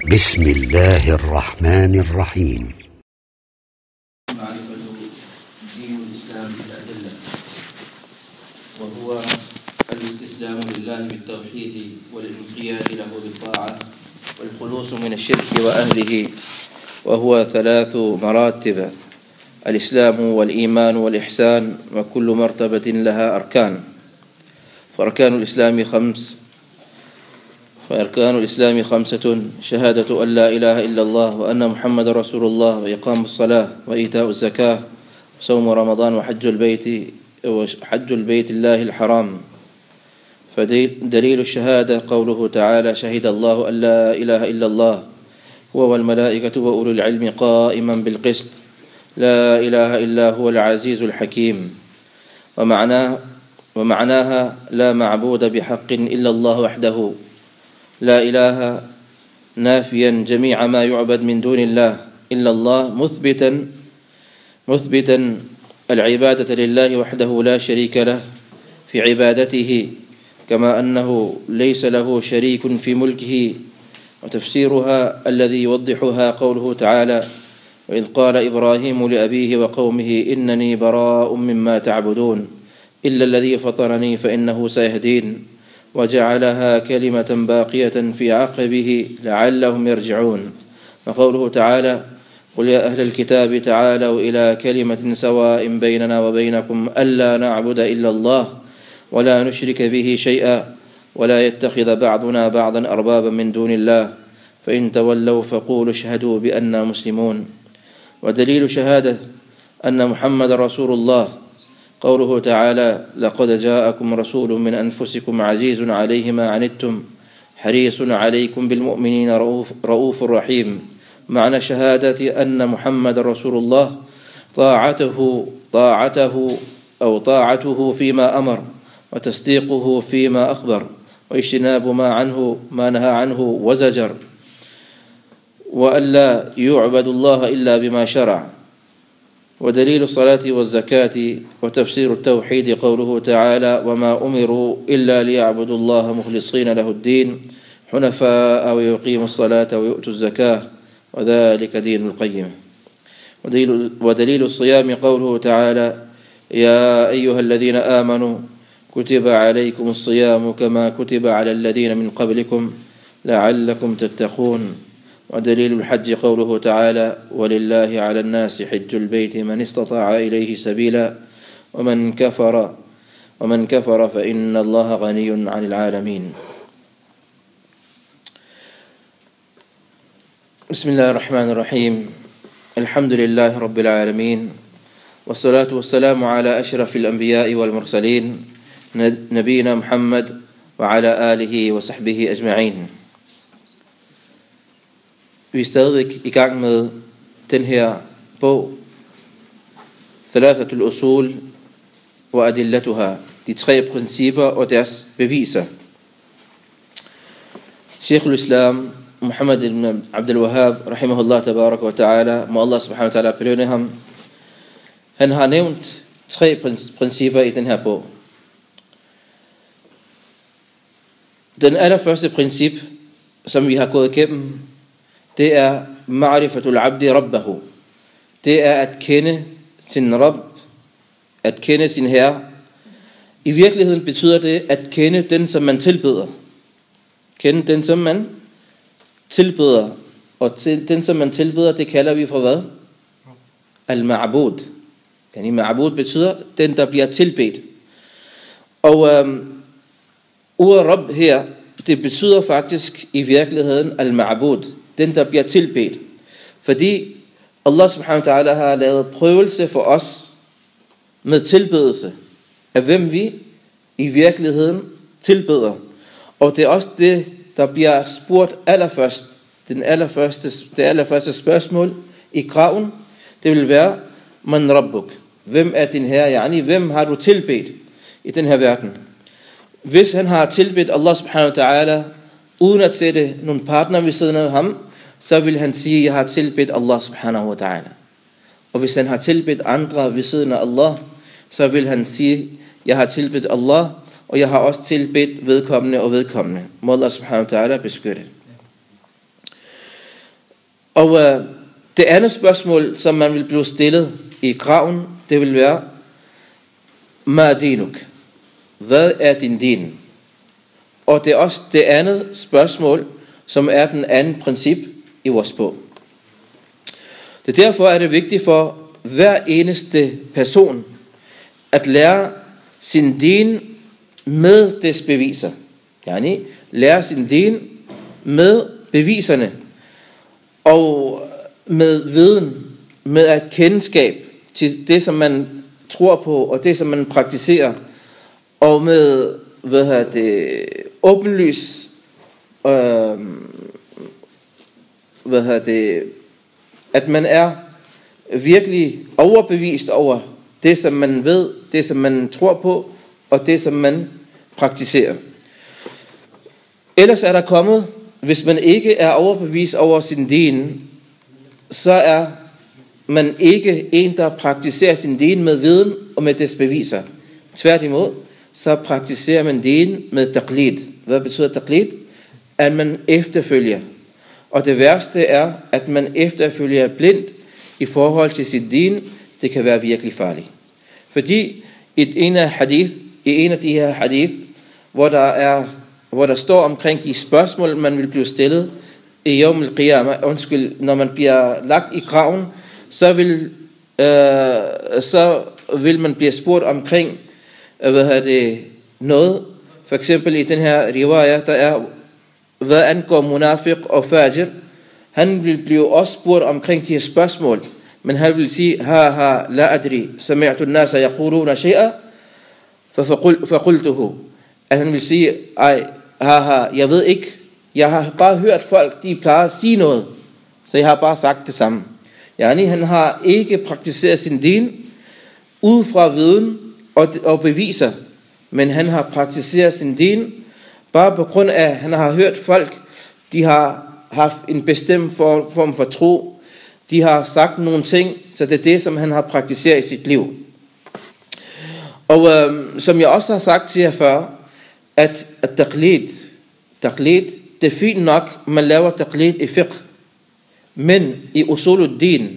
بسم الله الرحمن الرحيم. معرفة دين الإسلام بالأدلة، وهو الاستسلام لله بالتوحيد والانقياد له بالطاعة والخلوص من الشرك وأهله، وهو 3 مراتب: الإسلام والإيمان والإحسان، وكل مرتبة لها أركان. فأركان الإسلام 5: شهادة أن لا إله إلا الله وأن محمد رسول الله، وإقام الصلاة، وإيتاء الزكاة، وصوم رمضان، وحج البيت الله الحرام. فدليل الشهادة قوله تعالى: شهد الله أن لا إله إلا الله هو والملائكة وأولو العلم قائما بالقسط، لا إله إلا هو العزيز الحكيم. ومعناها لا معبود بحق إلا الله وحده، لا إله نافيا جميع ما يعبد من دون الله إلا الله، مثبتا العبادة لله وحده لا شريك له في عبادته، كما أنه ليس له شريك في ملكه. وتفسيرها الذي يوضحها قوله تعالى: وإذ قال إبراهيم لأبيه وقومه إنني براء مما تعبدون إلا الذي فطرني فإنه سيهدين، وجعلها كلمة باقية في عقبه لعلهم يرجعون. وقوله تعالى: قل يا أهل الكتاب تعالوا إلى كلمة سواء بيننا وبينكم ألا نعبد إلا الله ولا نشرك به شيئا ولا يتخذ بعضنا بعضا أربابا من دون الله، فإن تولوا فقولوا اشهدوا بأننا مسلمون. ودليل شهادة أن محمد رسول الله قوله تعالى: لقد جاءكم رسول من أنفسكم عزيز عليه ما عنتم حريص عليكم بالمؤمنين رؤوف رحيم. معنى شهادة أن محمد رسول الله طاعته فيما أمر، وتصديقه فيما أخبر، واجتناب ما نهى عنه وزجر، وألا يعبد الله إلا بما شرع. ودليل الصلاة والزكاة وتفسير التوحيد قوله تعالى: وما أمروا إلا ليعبدوا الله مخلصين له الدين حنفاء ويقيموا الصلاة ويؤتوا الزكاة وذلك دين القيم. ودليل الصيام قوله تعالى: يا أيها الذين آمنوا كتب عليكم الصيام كما كتب على الذين من قبلكم لعلكم تتقون. ودليل الحج قوله تعالى: ولله على الناس حج البيت من استطاع إليه سبيلا ومن كفر فإن الله غني عن العالمين. بسم الله الرحمن الرحيم. الحمد لله رب العالمين، والصلاة والسلام على أشرف الأنبياء والمرسلين نبينا محمد وعلى آله وصحبه أجمعين. Vi er stadigvæk i gang med den her bog, Thalathatul Usul wa Adillatuha, de 3 principper og deres beviser. Sheikh al-Islam Muhammad ibn Abdul Wahhab rahimahullah tabarak wa ta'ala, må Allah subhanahu wa ta'ala belønne ham. Han har nævnt 3 principper i den her bog. Den allerførste princip, som vi har gået igennem, det er ma'rifatul abdi rabbahu. Det er at kende sin Rabb, at kende sin Herre. I virkeligheden betyder det at kende den, som man tilbeder. Kende den, som man tilbeder. Og den, som man tilbeder, det kalder vi for hvad? Al-ma'bud. Ma'bud betyder den, der bliver tilbedt. Og ordet Rabb her, det betyder faktisk i virkeligheden al-ma'bud, den der bliver tilbedt. Fordi Allah subhanahu wa ta'ala har lavet prøvelse for os med tilbedelse af hvem vi i virkeligheden tilbeder. Og det er også det, der bliver spurgt allerførst. Det allerførste spørgsmål i graven, det vil være: Man rabbuk? Hvem er din herre? Hvem har du tilbedt i den her verden? Hvis han har tilbedt Allah subhanahu wa ta'ala uden at sætte nogle partner ved siden af ham, så vil han sige: jeg har tilbedt Allah subhanahu wa ta'ala. Og hvis han har tilbedt andre ved siden af Allah, så vil han sige: jeg har tilbedt Allah, og jeg har også tilbedt vedkommende og vedkommende. Må Allah subhanahu wa ta'ala beskytte. Og det andet spørgsmål, som man vil blive stillet i graven, det vil være, Ma dinuk? Hvad er din din? Og det er også det andet spørgsmål, som er den anden princip i vores bog. Det derfor er det vigtigt for hver eneste person at lære sin din med dets beviser. Yani lære sin din med beviserne og med viden, med et kendskab til det, som man tror på og det, som man praktiserer, og med åbenlys at man er virkelig overbevist over det, som man ved, det, som man tror på, og det, som man praktiserer. Ellers er der kommet, hvis man ikke er overbevist over sin din, så er man ikke en, der praktiserer sin din med viden og med dets beviser. Tværtimod, så praktiserer man din med taqlid. Hvad betyder taqlid? At man efterfølger. Og det værste er, at man efterfølger blindt i forhold til sin din. Det kan være virkelig farligt. Fordi i en af de her hadith, hvor der står omkring de spørgsmål, man vil blive stillet i Yawm al-Qiyamah, når man bliver lagt i graven, så vil man blive spurgt omkring noget. For eksempel i den her riwayah, der er, hvad angår munafiq og fajr, han vil blive også spurgt omkring de her spørgsmål, men han vil sige, la adri, sami'tu an-nasa yaquluna shay'a, faqultuhu. At han vil sige, jeg ved ikke, jeg har bare hørt folk, de plejer at sige noget, så jeg har bare sagt det samme. Yani, han har ikke praktiseret sin din ud fra viden og beviser, men han har praktiseret sin din bare på grund af, at han har hørt folk, de har haft en bestemt form for tro, de har sagt nogle ting, så det er det, som han har praktiseret i sit liv. Og som jeg også har sagt til jer før, at taqlid, det er fint nok, man laver taqlid i fiqh, men i usuluddin,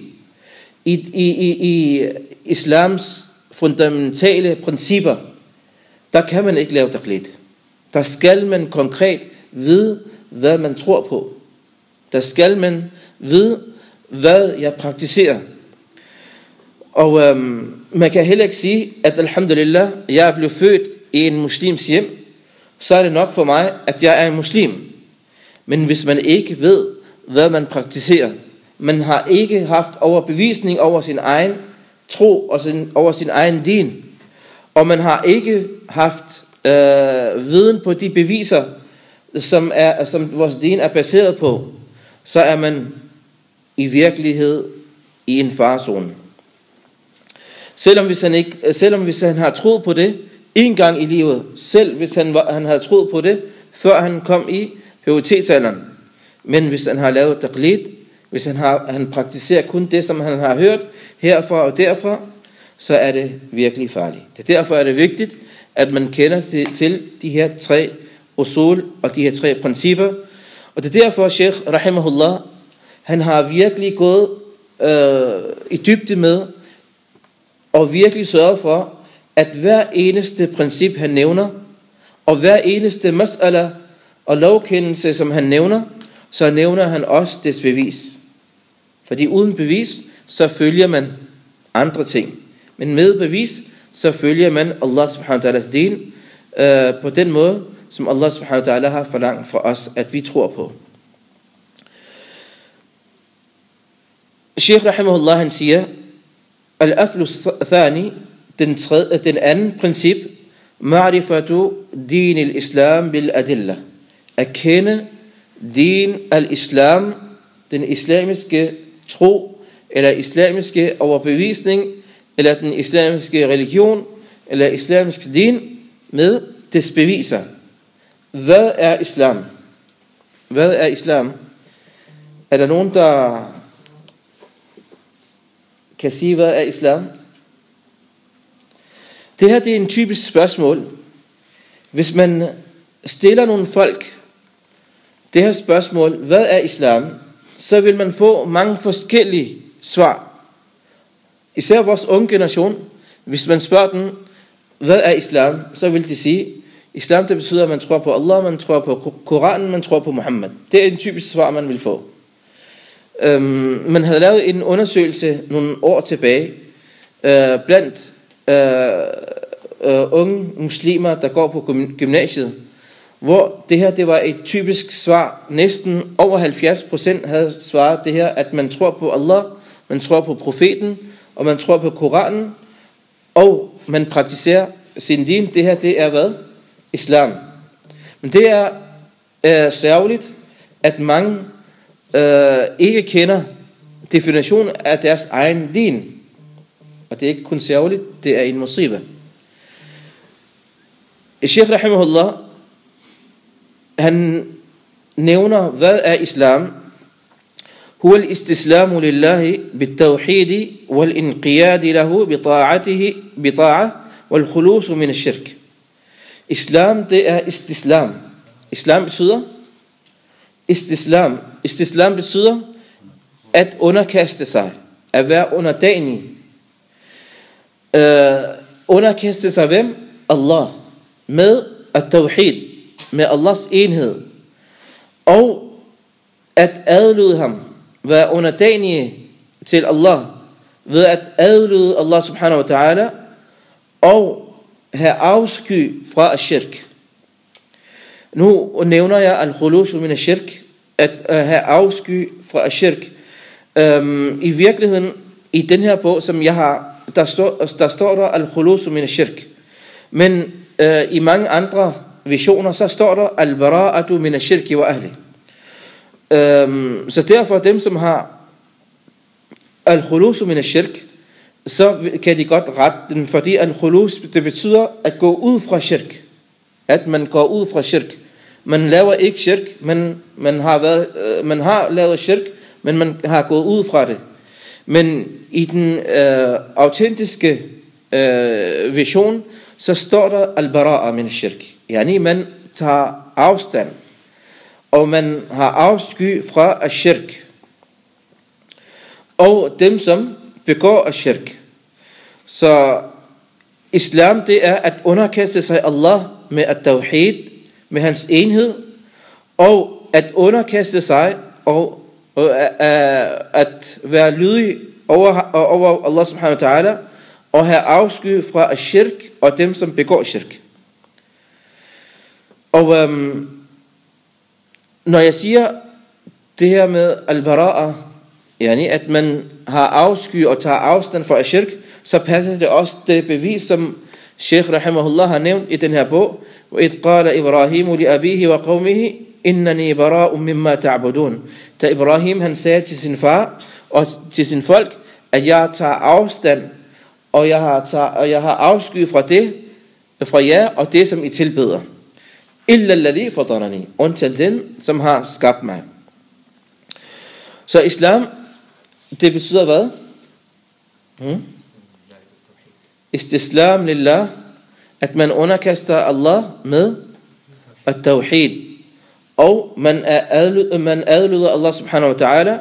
i islams fundamentale principper, der kan man ikke lave taqlid. Der skal man konkret vide, hvad man tror på. Der skal man vide, hvad jeg praktiserer. Og man kan heller ikke sige, at alhamdulillah, jeg er blevet født i en muslims hjem, så er det nok for mig, at jeg er en muslim. Men hvis man ikke ved, hvad man praktiserer, man har ikke haft overbevisning over sin egen tro og over sin egen din, og man har ikke haft viden på de beviser, som vores din er baseret på, så er man i virkelighed i en farezone. Selvom hvis han har troet på det en gang i livet, selv hvis han havde troet på det, før han kom i pubertetsalderen, men hvis han har lavet taqlid, hvis han praktiserer kun det, som han har hørt herfra og derfra, så er det virkelig farligt. Derfor er det vigtigt, at man kender til de her 3 usul og de her 3 principper. Og det er derfor, Sheikh Rahimahullah, han har virkelig gået i dybde med og virkelig sørget for, at hver eneste princip, han nævner, og hver eneste mas'ala og lovkendelse, som han nævner, så nævner han også dets bevis. Fordi uden bevis, så følger man andre ting. Men med bevis, så følger man Allah subhanahu wa ta'alas din på den måde, som Allah subhanahu wa ta'ala har forlangt for os, at vi tror på. Sheikh Rahimahullah, han siger, al-athlu thani, den anden princip, ma'rifatu din al-islam bil-adilla. At kende din al-islam, den islamiske tro, eller islamiske overbevisning, eller den islamiske religion, eller islamiske din, med dets beviser. Hvad er islam? Hvad er islam? Er der nogen, der kan sige, hvad er islam? Det her, det er en typisk spørgsmål. Hvis man stiller nogle folk det her spørgsmål, hvad er islam? så vil man få mange forskellige svar. Især vores unge generation, hvis man spørger dem, hvad er islam, så vil de sige, islam det betyder, at man tror på Allah, man tror på Koranen, man tror på Muhammed. Det er en typisk svar, man vil få. Man havde lavet en undersøgelse nogle år tilbage, blandt unge muslimer, der går på gymnasiet, hvor det her det var et typisk svar. Næsten over 70% havde svaret det her, at man tror på Allah, man tror på profeten, og man tror på Koranen, og man praktiserer sin din. Det her det er hvad? Islam. Men det er sørgeligt, at mange ikke kender definitionen af deres egen din. Og det er ikke kun sørgeligt, det er en musiba. Sheikh rahimahullah, han nævner, hvad er islam? هو الاستسلام لله بالتوحيد والانقياد له بطاعة والخلوص من الشرك. Islam det er istislam. Islam betyder istislam. Istislam betyder at underkaste sig, at være underdanig. Underkaste sig hvem? Allah. Med at-tawhid, med Allahs enhed. Og at adlyde ham, være underdanige til Allah, ved at adlyde Allah subhanahu wa ta'ala, og have afsky fra ashirk. Nu nævner jeg al-khulusu min ashirk, at have afsky fra ashirk. I virkeligheden, i den her bog, som jeg har, der står der al-khulusu min ashirk. Men i mange andre visioner, så står der al-bara'atu min ashirki wa ahli. Så derfor dem, som har al-khulusu min ashirk, så kan de godt rette den, fordi al-khulus, det betyder at gå ud fra shirk. At man går ud fra shirk. Man laver ikke shirk, men man har lavet shirk, men man har gået ud fra det. Men i den autentiske vision, så står der al-bara'a min shirk. Yani man tager afstand, og man har afsky fra ashirk. Og dem, som begår ashirk. Så islam, det er at underkaste sig Allah med at-tawhid, med hans enhed, og at underkaste sig og at være lydig over Allah subhanahu wa ta'ala, og have afsky fra ashirk og dem, som begår shirk. Og når jeg siger det her med al-bara'a, yani at man har afsky og tager afstand fra ashirk, så passer det også det bevis, som Sheikh rahimahullah har nævnt i den her bog. وَإِذْ قَالَ إِبْرَاهِيمُ لِأَبِيهِ وَقَوْمِهِ إِنَّنِي بَرَاءٌ مِمَّا تَعْبُدُونَ. Da Ibrahim han sagde til sin far og til sin folk, at jeg tager afstand, og jeg har afsky fra jer og det, som I tilbeder. إِلَّا الَّذِي فَطَرَنِي. Undtil den, som har skabt mig. Så islam, det betyder hvad? Istislam lillah, at man underkaster Allah med at-tawhid, og man adlyder Allah subhanahu wa ta'ala,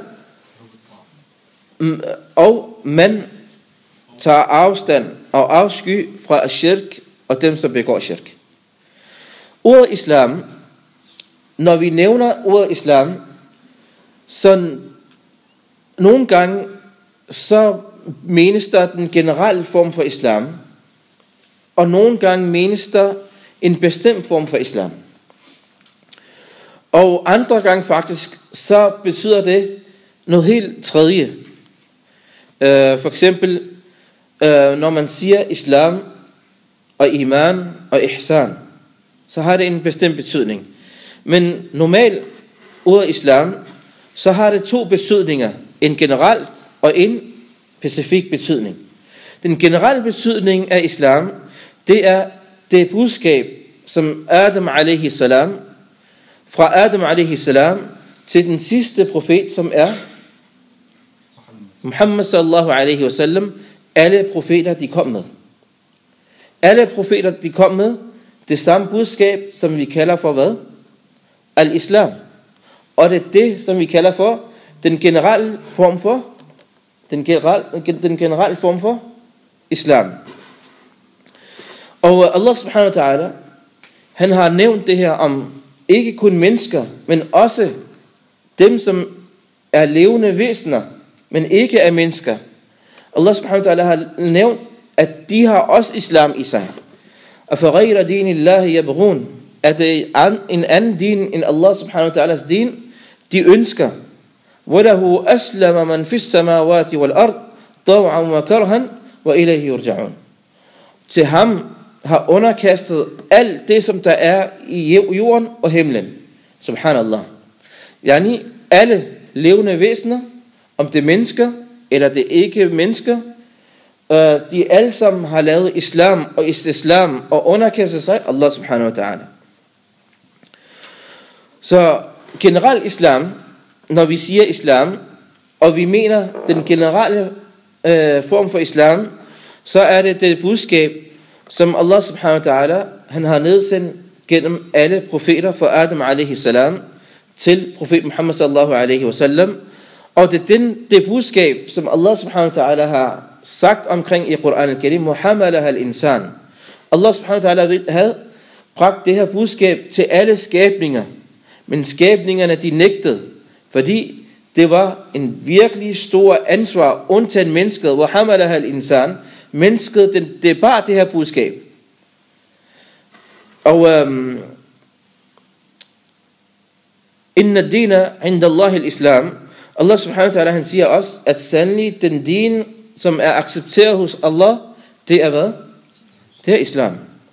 og man tager afstand og afsky fra ashirk og dem, som begår shirk. Ordet islam, når vi nævner ordet islam, så nogle gange så menes der den generelle form for islam, og nogle gange menes der en bestemt form for islam. Og andre gange faktisk, så betyder det noget helt tredje. For eksempel, når man siger islam og iman og ihsan, så har det en bestemt betydning. Men normalt ordet islam, så har det to betydninger. En generelt og en specifik betydning. Den generelle betydning af islam, det er det budskab, som Adam alaihi salam, fra Adam alaihi salam til den sidste profet, som er Muhammad sallallahu alaihi wasallam, alle profeter de kom med. Alle profeter de kom med det samme budskab, som vi kalder for hvad? Al-Islam. Og det er det, som vi kalder for den generelle form for islam. Og Allah subhanahu wa ta'ala, han har nævnt det her om ikke kun mennesker, men også dem, som er levende væsener, men ikke er mennesker. Allah subhanahu wa ta'ala har nævnt, at de har også islam i sig. أَفَغَيْرَ دِينِ اللَّهِ يَبْغُونَ, at det er en anden din end Allah subhanahu wa ta'alas din, de ønsker. وَلَهُ أَسْلَمَ مَنْ فِي السَّمَاوَاتِ وَالْأَرْضِ طَوْعًا وَكَرْهًا وَإِلَيْهِ يُرْجَعُونَ. Til ham har underkastet alt det, som der er i jorden og himlen. Subhanallah. Yani alle levende væsener, om det er mennesker eller det ikke mennesker, de alle sammen har lavet islam og islam og underkastet sig Allah subhanahu wa ta'ala. Så generelt islam, når vi siger islam, og vi mener den generelle form for islam, så er det budskab, som Allah subhanahu wa ta'ala, han har nedsendt gennem alle profeter fra Adam alaihi salam til profet Muhammad sallallahu alaihi wasallam. Og det er det budskab, som Allah subhanahu wa ta'ala har sagt omkring i Quran al-Karim, Muhammalaha al-insan. Allah subhanahu wa ta'ala havde bragt det her budskab til alle skabninger, men skabningerne de nægtede, fordi det var en virkelig stor ansvar, undtagen mennesket, Muhammalaha al-insan. Mennesket, det er bare det her budskab. Og inna dina inda Allah al-islam. Allah subhanahu wa ta'ala, han siger også, at sandelig den din, som er accepteret hos Allah, det er hvad? Det er islam.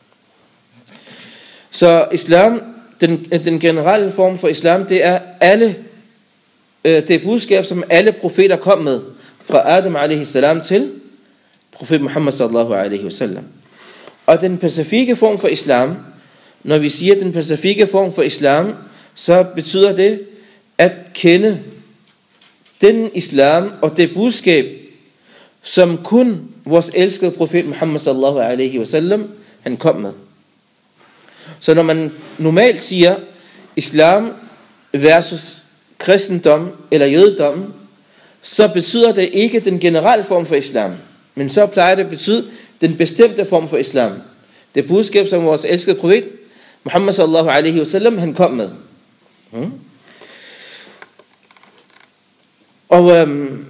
Så islam, den generelle form for islam, det er alle, det budskab, som alle profeter kom med, fra Adam alaihi salam til profet Muhammad sallallahu alaihi wasallam. Og den pacifikke form for islam, når vi siger den pacifikke form for islam, så betyder det at kende den islam og det budskab, som kun vores elskede profet Muhammad sallallahu alaihi wasallam, han kom med. Så når man normalt siger islam versus kristendom eller jødedom, så betyder det ikke den generelle form for islam, men så plejer det at betyde den bestemte form for islam. Det budskab, som vores elskede profet Muhammad sallallahu alaihi wasallam, han kom med. Og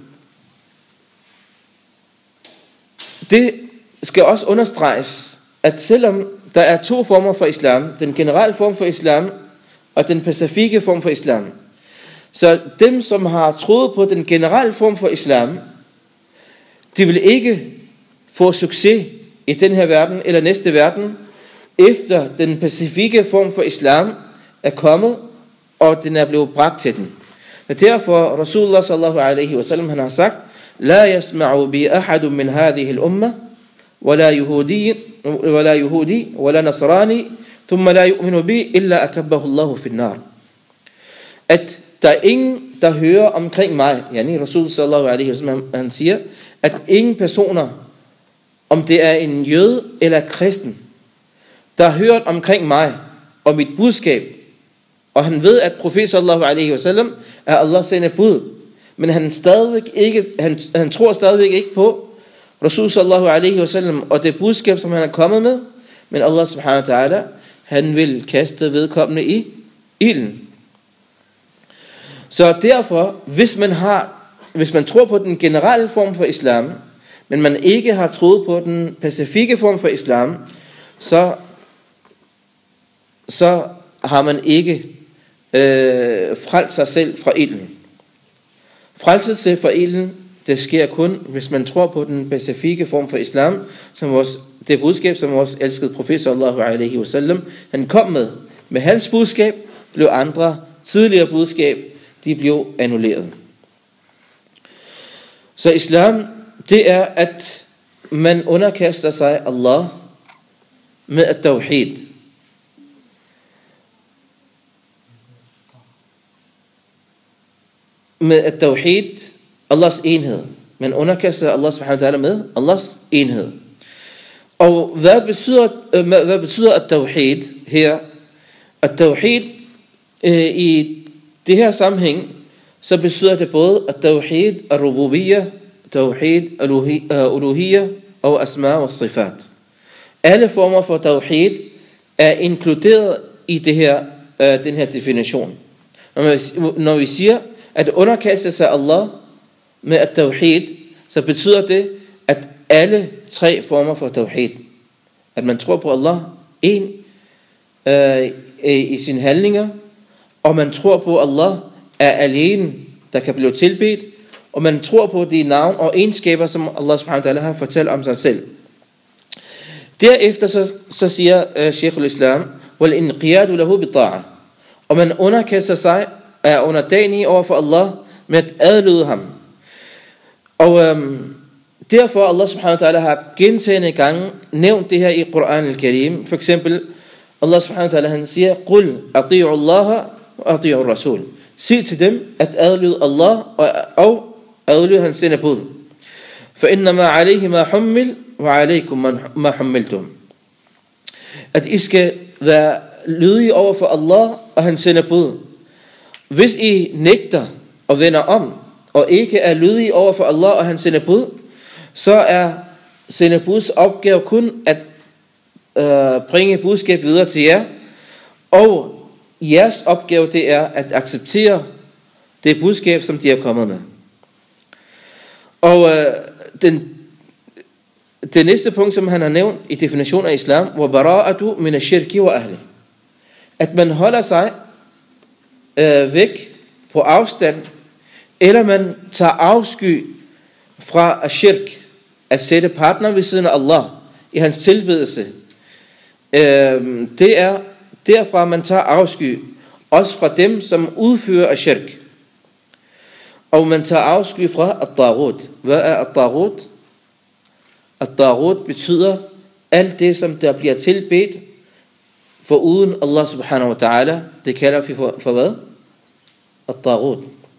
det skal også understreges, at selvom der er to former for islam, den generelle form for islam og den pacifikke form for islam, så dem, som har troet på den generelle form for islam, de vil ikke få succes i den her verden eller næste verden, efter den pacifikke form for islam er kommet, og den er blevet bragt til den. Og derfor Rasulullah sallallahu alaihi wasallam, han har sagt, La yasma'u bi ahadun min hadhihi al-umma, wala yahudi, wala nasrani, thumma la yu'minu bi, illa akabbahu Allahu fi an-nar. At der er ingen, der hører omkring mig, yani Rasul sallallahu alaihi wasallam, han siger, at ingen personer, om det er en jøde eller kristen, der har hørt omkring mig og mit budskab, og han ved, at profet sallallahu alaihi wasallam er Allahs sendte bud, men han tror stadigvæk ikke på Rasul sallallahu alaihi wasallam og det budskab, som han er kommet med, men Allah subhanahu wa ta'ala, han vil kaste vedkommende i ilden. Så derfor, hvis man tror på den generelle form for islam, men man ikke har troet på den pacifikke form for islam, så har man ikke frelst sig selv fra ilden. Frelselse fra ilden, det sker kun, hvis man tror på den pacifikke form for islam, som det budskab, som vores elskede profet sallallahu alaihi wasallam, han kom med. Med hans budskab blev andre tidligere budskab, de blev annulleret. Så islam, det er, at man underkaster sig Allah med at-tawhid. Med at-tawhid, Allahs enhed. Man underkaster Allah subhanahu wa ta'ala med Allahs enhed. Og hvad betyder at-tawhid her? At-tawhid i det her sammenhæng, så betyder det både at tawhid al-rububiyya, tawhid al-uluhiyya og asma og sifat. Alle former for tawhid er inkluderet i den her definition. Når vi siger at underkaste sig Allah med at-tawhid, så betyder det at alle tre former for tawhid, at man tror på Allah en i sine handlinger, og man tror på Allah er alene, der kan blive tilbedt, og man tror på de navn og egenskaber, som Allah subhanahu wa ta'ala har fortalt om sig selv. Derefter så siger Sheikh al-Islam, وَالْإِنْقِيَادُ لَهُ بِطَاعَةٍ, og man underkaster sig, er underdanig over for Allah med at adlyde ham. Og derfor Allah subhanahu wa ta'ala har gentagne gange nævnt det her i Quran al-Karim. For eksempel Allah subhanahu wa ta'ala han siger, قُلْ أَطِيعُ اللَّهَ وَأَطِيعُ الرَّسُولِ, sig til dem at adlyde Allah og adlyde hans sendebud. فَإِنَّمَا عَلَيْهِ مَا حُمِّلْ وَعَلَيْكُمْ مَا حُمِّلْتُمْ, at I skal være lydige over for Allah og hans sendebud. Hvis I nægter og vender om og ikke er lydige over for Allah og hans sendebud, så er sendebuds opgave kun at bringe budskab videre til jer, og jeres opgave det er at acceptere det budskab, som de er kommet med. Og det næste punkt, som han har nævnt i definitionen af islam, var bara'atu min ash-shirki wa ahli, at man holder sig væk på afstand, eller man tager afsky fra ash-shirk, at sætte partner ved siden af Allah i hans tilbedelse. Det er derfra man tager afsky, også fra dem som udfører ash-shirk. Og man tager afsky fra at-taghut. Hvad er at-taghut? At-taghut betyder alt det som der bliver tilbedt for uden Allah subhanahu wa ta'ala. Det kalder vi for hvad? At-taghut.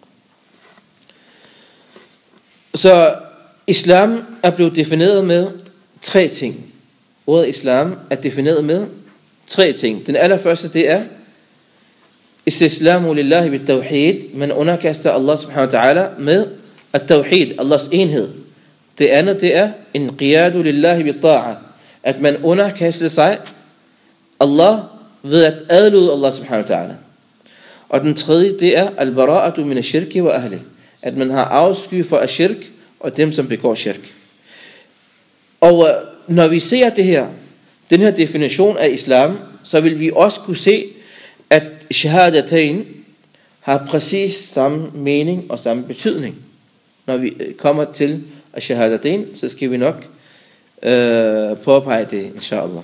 Så islam er blevet defineret med tre ting. Ordet islam er defineret med tre ting. Den allerførste det er istislamu lillahi bit tawhid. Man underkaster Allah subhanahu wa ta'ala med at-tawhid, Allahs enhed. Det andet det er inqiyadu lillahi bit ta'a, at man underkaster sig Allah ved at adlyde Allah subhanahu wa ta'ala. Og den tredje det er al-bara'atu min ash-shirki wa ahli, at man har afsky for ash-shirk og dem som begår shirk. Og når vi ser det her, den her definition af islam, så vil vi også kunne se at shahadatain har præcis samme mening og samme betydning. Når vi kommer til shahadatain, så skal vi nok påpege det, inshallah.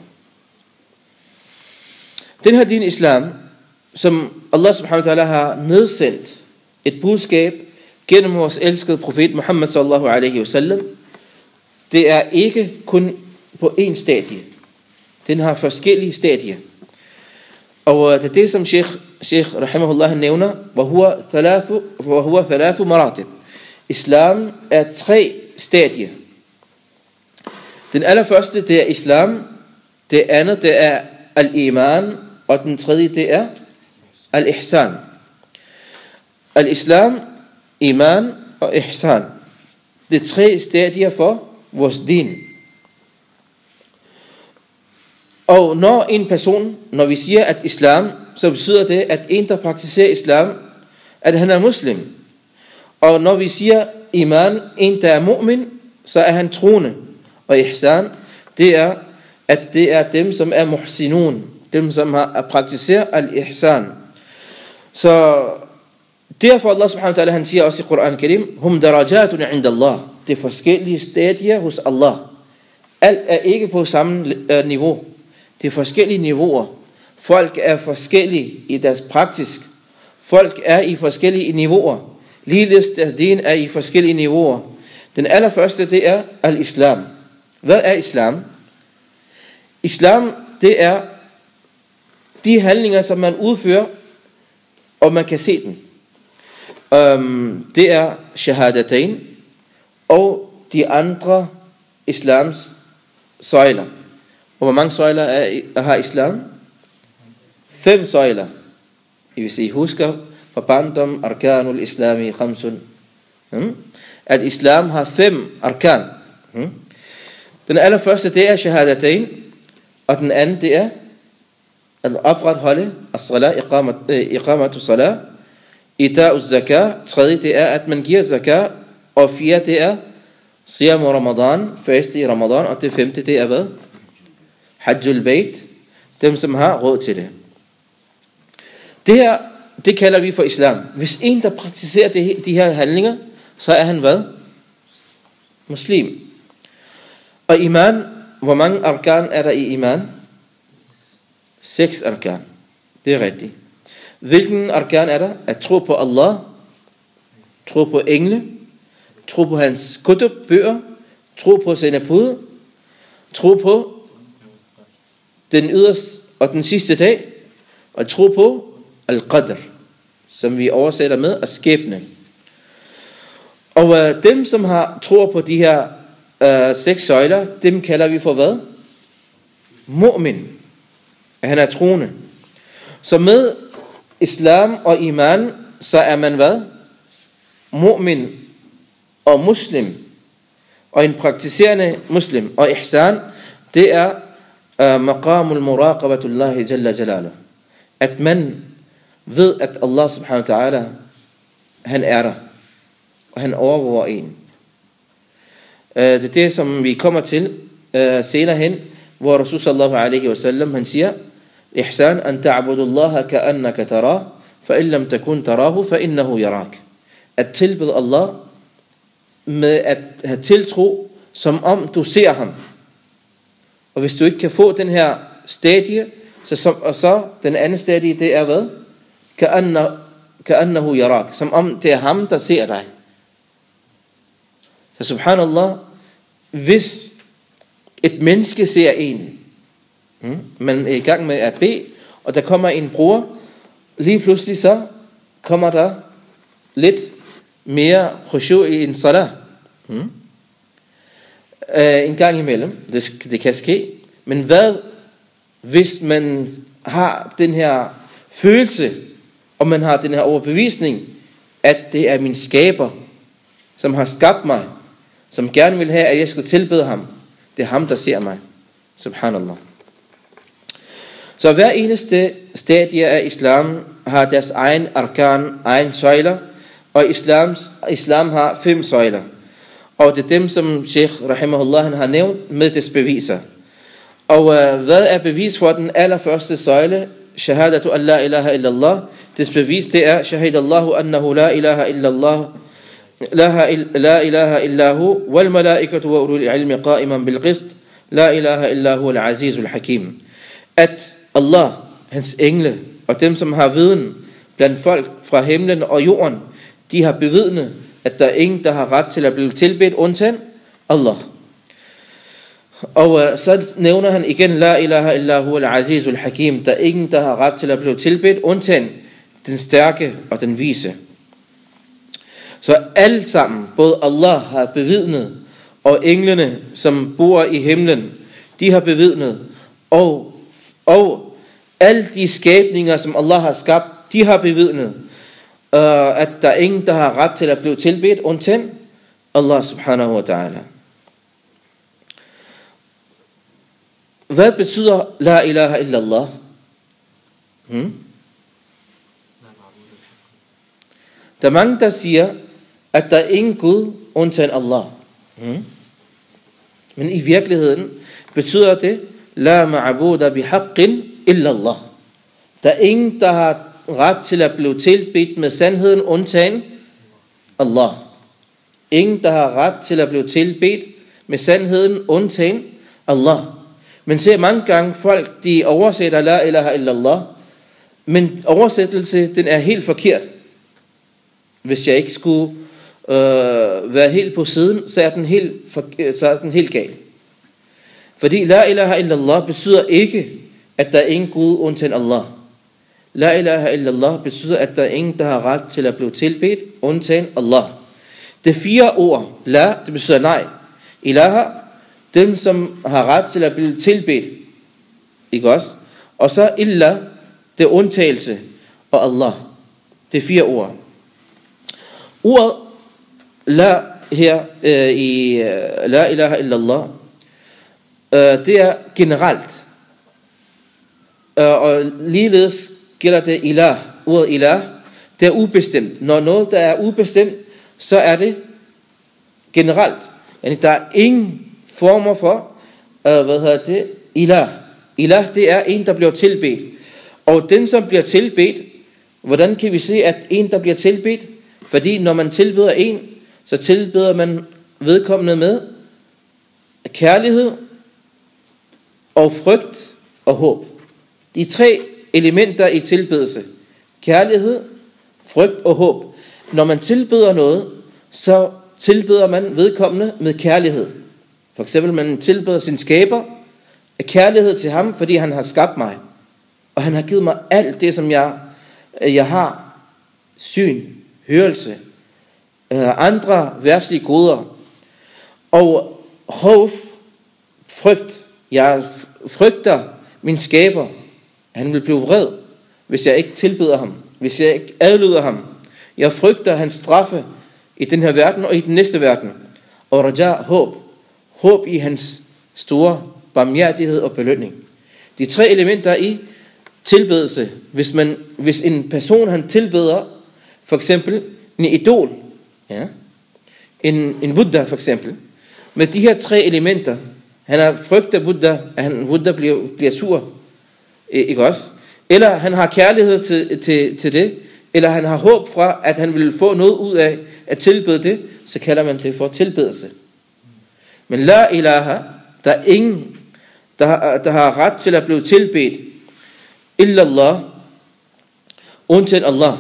Den her din islam, som Allah subhanahu wa ta'ala har nedsendt et budskab gennem vores elskede profet Muhammad sallallahu alaihi wasallam, det er ikke kun på en stadie. Den har forskellige stadier. Og det er det, som Sheikh rahimahullah nævner, وهو ثلاث مراتب. Islam er tre stadier. Den allerførste, det er islam. Det andet, det er al-iman. Og den tredje, det er al-ihsan. Al-islam, iman og ihsan. Det er tre stadier for vores din. Og når vi siger at islam, så betyder det at en der praktiserer islam, at han er muslim. Og når vi siger iman, en der er mu'min, så er han troende. Og ihsan, det er at det er dem som er muhsinun, dem som har praktiseret al-ihsan. Så derfor Allah subhanahu wa ta'ala han siger også i Quran Karim, hum darajatun inda Allah, det er forskellige stadier hos Allah. Alt er ikke på samme niveau. Det er forskellige niveauer. Folk er forskellige i deres praktisk. Folk er i forskellige niveauer. Ligeledes deres din er i forskellige niveauer. Den allerførste det er al-islam. Hvad er islam? Islam det er de handlinger som man udfører og man kan se den. Det er shahadatain og de andre islams søjler. Og hvor mange søjler har islam? 5 søjler. Hvis I husker fra barndom, arkanul islami khamsun. At islam har 5 arkan. Den allerførste, det er shahadatain, og den anden, det er at opretholde as-salat, iqamatu salat, ita'u zakat. Tredje, det er at man giver zakat, og 4, det er siyam ramadan, faste i ramadan, og det 5, det er hvad? Hajjul bayt, dem som har råd til det. Det her, det kalder vi for islam. Hvis en, der praktiserer de her handlinger, så er han hvad? Muslim. Og iman, hvor mange arkan er der i iman? 6 arkan. Det er rigtigt. Hvilken arkan er der? At tro på Allah, tro på engle, tro på hans kutub, bøger, tro på sine bud, tro på den yderste og den sidste dag, og tro på al-qadr, som vi oversætter med, at skæbne. Og dem, som tror på de her 6 søjler, dem kalder vi for hvad? Mu'min. Han er troende. Så med islam og iman, så er man hvad? Mu'min og muslim. Og en praktiserende muslim. Og ihsan, det er maqamul muraqabatullahi jalla jalaluh. At man ved, at Allah subhanahu wa ta'ala, han er der. Og han overvåger en. Det er det, som vi kommer til senere hen, hvor Rasul sallallahu alaihi wa sallam, han siger, ihsan an ta'budu Allah ka'annaka tarah, fa in lam takun tarahu, fa innahu yarak. At tilbede Allah med at have tiltro, som om du ser ham. Og hvis du ikke kan få den her stadie, så den anden stadie, det er hvad? Ka'annahu yarak, som om det er ham, der ser dig. Så subhanallah, hvis et menneske ser en, man er i gang med at bede, og der kommer en bror, lige pludselig så kommer der lidt mere khushu i en salat. En gang imellem, det kan ske. Men hvad, hvis man har den her følelse, og man har den her overbevisning, at det er min skaber, som har skabt mig, som gerne vil have, at jeg skal tilbede ham. Det er ham, der ser mig. Subhanallah. Så hver eneste stadie af islam har deres egen arkan, egen søjler, og islam har 5 søjler. Og det er dem, som Sheikh Rahimahullah han har nævnt med dets beviser. Og hvad er bevis for den allerførste søjle? Shahadatu an la ilaha illallah. Dets bevis, det er shahidallahu annahu la ilaha illallah, la ilaha illahu, wal malaikatu wa ulul ilmi qa'iman bil qist, la ilaha illahu al azizul hakim. At Allah, hans engle, og dem, som har viden blandt folk fra himlen og jorden, de har bevidnet, at der er ingen, der har ret til at blive tilbedt, undtagen Allah. Og så nævner han igen, la ilaha illahu al azizul hakim. Der er ingen, der har ret til at blive tilbedt, undtagen den stærke og den vise. Så alle sammen, både Allah har bevidnet, og englene, som bor i himlen, de har bevidnet, og alle de skabninger, som Allah har skabt, de har bevidnet, at der er ingen, der har ret til at blive tilbedt, undtagen Allah subhanahu wa ta'ala. Hvad betyder la ilaha illallah? Der er mange, der siger, at der er ingen Gud undtagen Allah. Men i virkeligheden betyder det, la ma'buda bihaqqin illallah. Der er ingen, der har ret til at blive tilbedt med sandheden, undtagen Allah. Ingen, der har ret til at blive tilbedt med sandheden, undtagen Allah. Men ser mange gange folk, de oversætter la ilaha illallah, men oversættelse, den er helt forkert. Hvis jeg ikke skulle være helt på siden, så er den helt gal. Fordi la ilaha illallah betyder ikke, at der er ingen Gud undtagen Allah. La ilaha illallah betyder, at der er ingen, der har ret til at blive tilbedt, undtagen Allah. Det 4 ord, la, det betyder nej. Ilaha, dem som har ret til at blive tilbedt. Ikke også? Og så illa, det er undtagelse. Og Allah, Det er 4 ord. Ordet la her i la ilaha illallah, det er generelt. Og ligeledes gælder det ilah. Ordet ilah, det er ubestemt. Når noget der er ubestemt, så er det generelt. Der er ingen former for ilah. Ilah, det er en, der bliver tilbedt. Og den, som bliver tilbedt, hvordan kan vi se, at en, der bliver tilbedt? Fordi når man tilbeder en, så tilbeder man vedkommende med kærlighed og frygt og håb. De 3 elementer i tilbedelse. Kærlighed, frygt og håb. Når man tilbeder noget, så tilbeder man vedkommende med kærlighed. For eksempel, man tilbeder sin skaber af kærlighed til ham, fordi han har skabt mig. Og han har givet mig alt det, som jeg har. Syn, hørelse, andre verdslige goder. Og håb, frygt. Jeg frygter min skaber. Han vil blive vred, hvis jeg ikke tilbeder ham. Hvis jeg ikke adlyder ham. Jeg frygter hans straffe i den her verden og i den næste verden. Og raja, håb. Håb i hans store barmhjertighed og belønning. De 3 elementer i tilbedelse. Hvis en person han tilbeder, for eksempel en idol, ja, en Buddha for eksempel, med de her 3 elementer, han har frygt af Buddha, at Buddha bliver sur, ikke også? Eller han har kærlighed til det, eller han har håb fra, at han vil få noget ud af at tilbede det, så kalder man det for tilbedelse. Men la ilaha, der er ingen, der har ret til at blive tilbedt, illallah, undtagen Allah.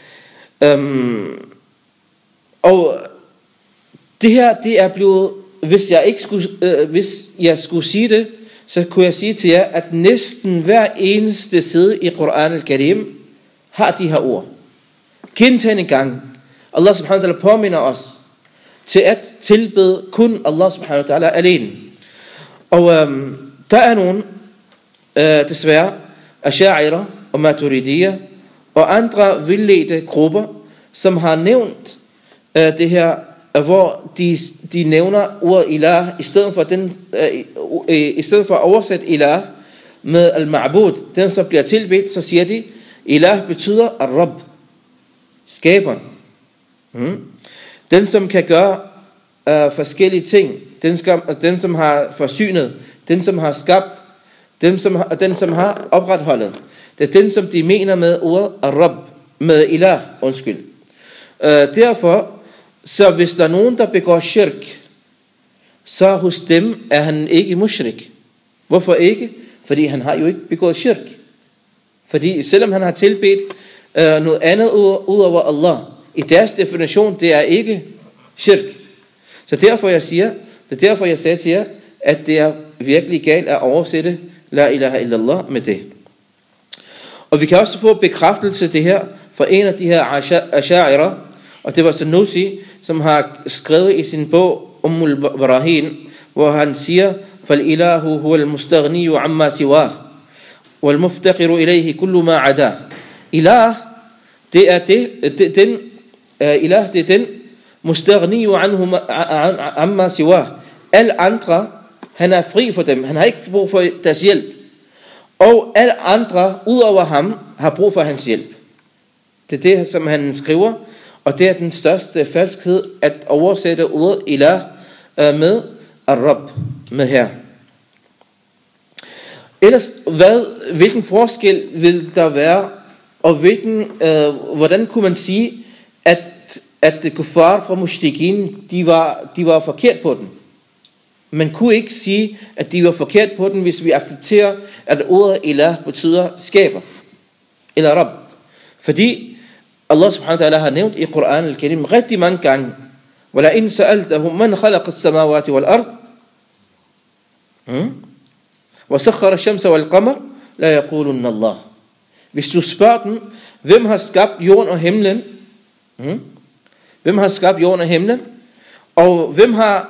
Og det her, det er blevet, hvis jeg skulle sige det, så kunne jeg sige til jer, at næsten hver eneste side i Quran al-Karim har de her ord. Gentagne gange. Allah subhanahu wa ta'ala påminder os til at tilbede kun Allah subhanahu wa ta'ala alene. Og der er nogen, desværre, Asha'ira og Maturidiyya og andre vildledte grupper, som har nævnt det her, hvor de nævner ordet ilah, i stedet for at oversætte ilah med al-ma'bud, den som bliver tilbedt, så siger de, ilah betyder ar-rab, skaberen. Den som kan gøre forskellige ting, den som har forsynet, den som har skabt, den som har opretholdet. Det er den som de mener med ordet ar-rab, med ilah, undskyld. Derfor, så hvis der er nogen, der begår shirk, så hos dem er han ikke mushrik. Hvorfor ikke? Fordi han har jo ikke begået shirk. Fordi selvom han har tilbedt noget andet ud over Allah, i deres definition, det er ikke shirk. Så derfor jeg sagde til jer, at det er virkelig galt at oversætte la ilaha illallah med det. Og vi kan også få bekræftelse det her fra en af de her Asha'ira, og det var Sanusi, som har skrevet i sin bog Barahin, hvor han siger, فَالْإِلَهُ هُوَ الْمُسْتَغْنِيُّ عَمَّا سِوَاهُ وَالْمُفْتَقِرُ إِلَيْهِ كُلُّ مَا عَدَاهُ. Ilah, det er den مُسْتَغْنِيُّ عَمَّا سِوَاهُ. Alle andre, han er fri for dem. Han har ikke brug for deres hjælp. Og alle andre, udover ham, har brug for hans hjælp. Det er det, som han skriver. Og det er den største falskhed, at oversætte ordet ilah med ar-rab, med her. Ellers, hvilken forskel vil der være, og hvordan kunne man sige, at kuffar fra mushrikin, de var forkert på den? Man kunne ikke sige, at de var forkert på den, hvis vi accepterer, at ordet ilah betyder skaber, eller rab. Fordi Allah subhanahu wa ta'ala har nævnt i Quran al-Karim rigtig mange gange, وَلَئِنْ سَأَلْتَهُمْ مَنْ خَلَقَ السَّمَاوَاتِ وَالْأَرْضِ وَسَخَّرَ الشَّمْسَ وَالْقَمَرِ لَا يَقُولُنَّ اللَّهِ. Hvis du spørger dem, hvem har skabt jorden og himlen? Hvem har skabt jorden og himlen? Og hvem har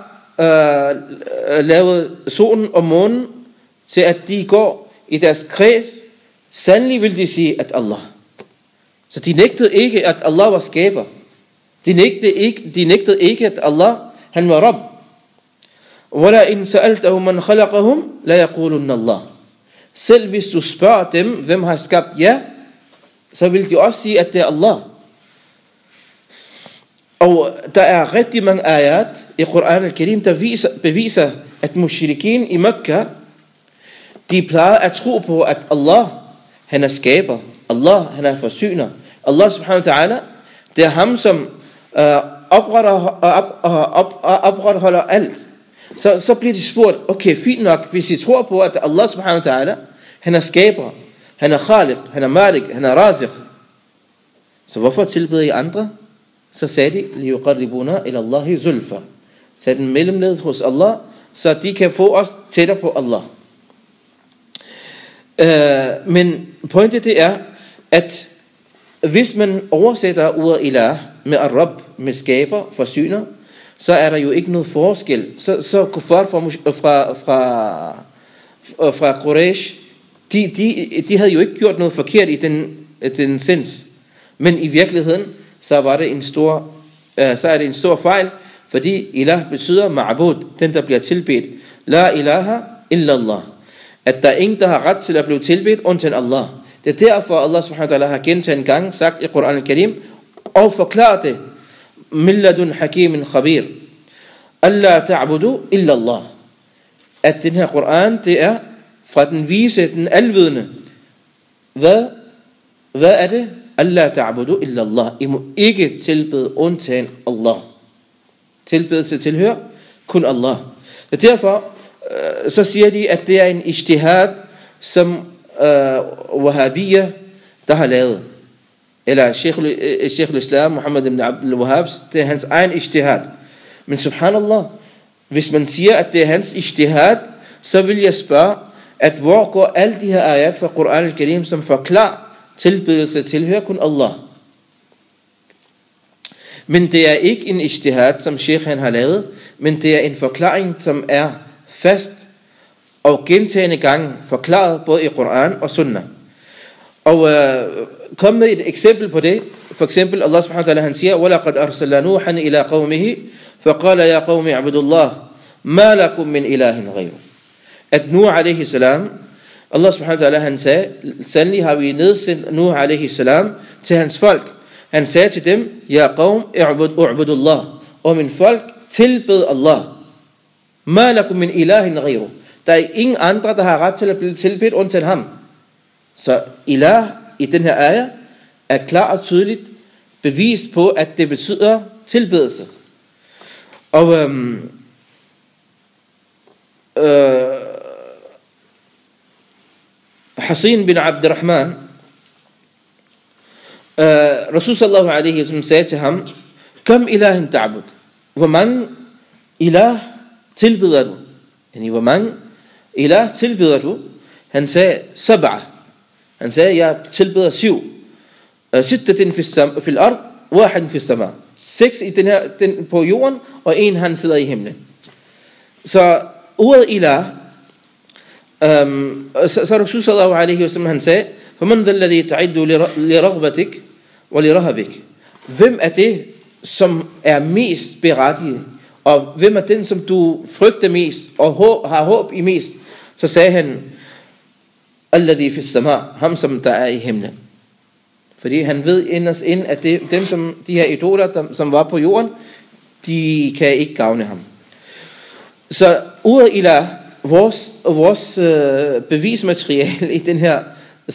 lavet solen og månen til at de går i deres kreds? Sandelig vil de sige, at Allah. Så de nægtede ikke, at Allah var skaber. De nægtede ikke, at Allah, han var Rabb. وَلَئِنْ سَأَلْتَهُمْ مَنْ خَلَقَهُمْ لَيَقُولُنَّ اللَّهِ. Selv hvis du spørger dem, hvem har skabt jer, så vil de også sige, at det er Allah. Og der er rigtig mange ayat i Koran al-Karim, der beviser, at mushrikin i Mekka, de plejer at tro på, at Allah, han er skaber. Allah, han er forsyner. Allah subhanahu wa ta'ala, det er ham, som opretholder alt. Så bliver de spurgt, okay, fint nok, hvis I tror på, at Allah subhanahu wa ta'ala, han er skaber, han er khaliq, han er malik, han er raziq. Så hvorfor tilbeder I andre? Så sagde de, liyuqarribuna ila Allahi zulfa. Sæt en mellemled hos Allah, så de kan få os tættere på Allah. Men pointet det er, at hvis man oversætter ordet ilah med arab, med skaber, forsyner, så er der jo ikke noget forskel. Så kuffar fra Quraysh, de havde jo ikke gjort noget forkert i den sens. Men i virkeligheden, så er det en stor fejl, fordi ilah betyder ma'bud, den der bliver tilbedt. La ilaha illa Allah. At der er ingen, der har ret til at blive tilbedt, undtagen Allah. Det er derfor, Allah subhanahu wa ta'ala har gentaget en gang sagt i Quran al-Karim, og forklaret det, milladun hakimin khabir, alla ta'budu illa Allah. At den her Quran, det er fra den vise, den alvidende. Hvad er det? Alla ta'budu illa Allah. I må ikke tilbede undtagen Allah. Tilbedelse tilhører kun Allah. Og derfor så siger de, at det er en ijtihad, som Wahhabiyya, der har lavet. Eller Sheikh al-Islam, Muhammad ibn Abdul Wahhab, det er hans egen ijtihad. Men subhanallah, hvis man siger, at det er hans ijtihad, så vil jeg spørge, at hvor går alle de her ayat fra Quran al-Karim, som forklarer, tilbedelse tilhører kun Allah. Men det er ikke en ijtihad, som Sheikh han har lavet, men det er en forklaring, som er fast og gentagende gange forklaret både i Quran og Sunnah. Og kom med et eksempel på det. For eksempel Allah subhanahu wa ta'ala han siger, وَلَقَدْ أَرْسَلَ نُوحًا إِلَىٰ قَوْمِهِ فَقَالَ يَا قَوْمِ اعْبُدُوا اللَّهِ مَا لَكُمْ مِنْ إِلَٰهٍ غَيْرُهُ. At Nuh alaihi salam, Allah subhanahu wa ta'ala han sagde, sandelig har vi nedsendt Nuh alaihi salam til hans folk. Han sagde til dem, ja qawm i'budu Allah, og min folk tilbed Allah. Ma lakum min ilahin ghayru. Der er ingen andre, der har ret til at blive tilbedt undtagen ham. Så ilah i den her ayah er klart og tydeligt bevis på, at det betyder tilbedelse. Og Hasin bin Abdurrahman, Rasul sallallahu alaihi wasallam sagde til ham, kam ilahin ta'bud? Hvor mange ilah tilbeder du? Hvor mange ilah tilbeder du? Han sagde, sab'a. Han sagde, jeg tilbeder 7. Sittatin fil ard, wahid fil sama. 6 i den på jorden, og 1 han sidder i himlen. Så ordet ilah, så Rasul sallallahu alaihi wasallam han sagde, فَمَنْ ذَا الَّذِي تَعِدُّ لِرَغْبَتِكْ وَلِرَهَبِكْ. Hvem er det, som er mest berettiget? Og hvem er den, som du frygter mest og har håb i mest? Så sagde han, الَّذِي فِي السَّمَاء, ham som der er i himlen. Fordi han ved inderst ind, at dem som de her idoler, som var på jorden, de kan ikke gavne ham. Så ordet ilah, vores bevismateriale i den her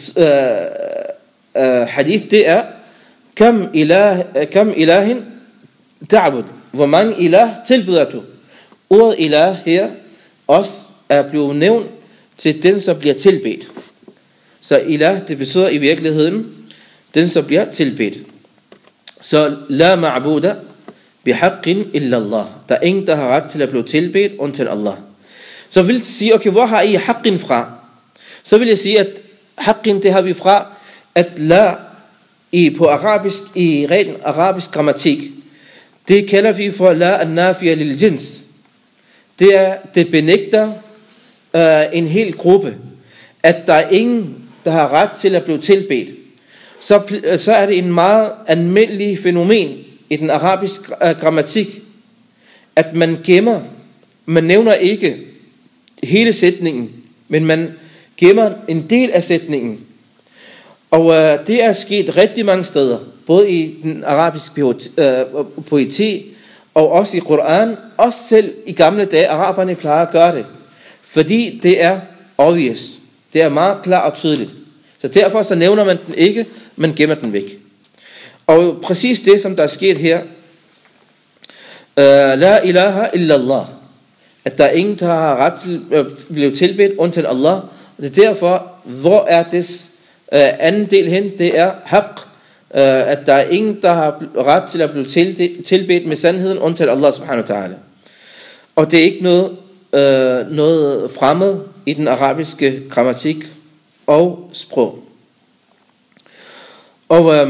hadith, det er kam ilahin ta'bud. Hvor mange ilah tilbeder du? Ordet ilah her også er blevet nævnt til den, som bliver tilbedt. Så ilah, det betyder i virkeligheden den, som bliver tilbedt. Så la ma'buda bihaqqin illa Allah. Der er ingen, der har ret til at blive tilbedt undtagen Allah. Så vil jeg sige, okay, hvor har I haqqin fra? Så vil jeg sige, at haqqin, det har vi fra, at la på arabisk, i ren arabisk grammatik, det kalder vi for la an-nafiya lil jins. Det benægter en hel gruppe, at der er ingen, der har ret til at blive tilbedt. så er det en meget almindelig fænomen i den arabiske grammatik, at man gemmer, man nævner ikke hele sætningen, men man gemmer en del af sætningen. Og det er sket rigtig mange steder, både i den arabiske poeti, og også i Koran, også selv i gamle dage. Araberne plejer at gøre det, fordi det er obvious, det er meget klart og tydeligt. Så derfor så nævner man den ikke, man gemmer den væk. Og præcis det, som der er sket her, la ilaha illallah, at der er ingen, der har ret til at blive tilbedt undtagen Allah. Og det er derfor, hvor er det anden del hen, det er haq, at der er ingen, der har ret til at blive tilbedt med sandheden undtagen Allah subhanahu wa ta'ala. Og det er ikke noget fremmed i den arabiske grammatik og sprog. Og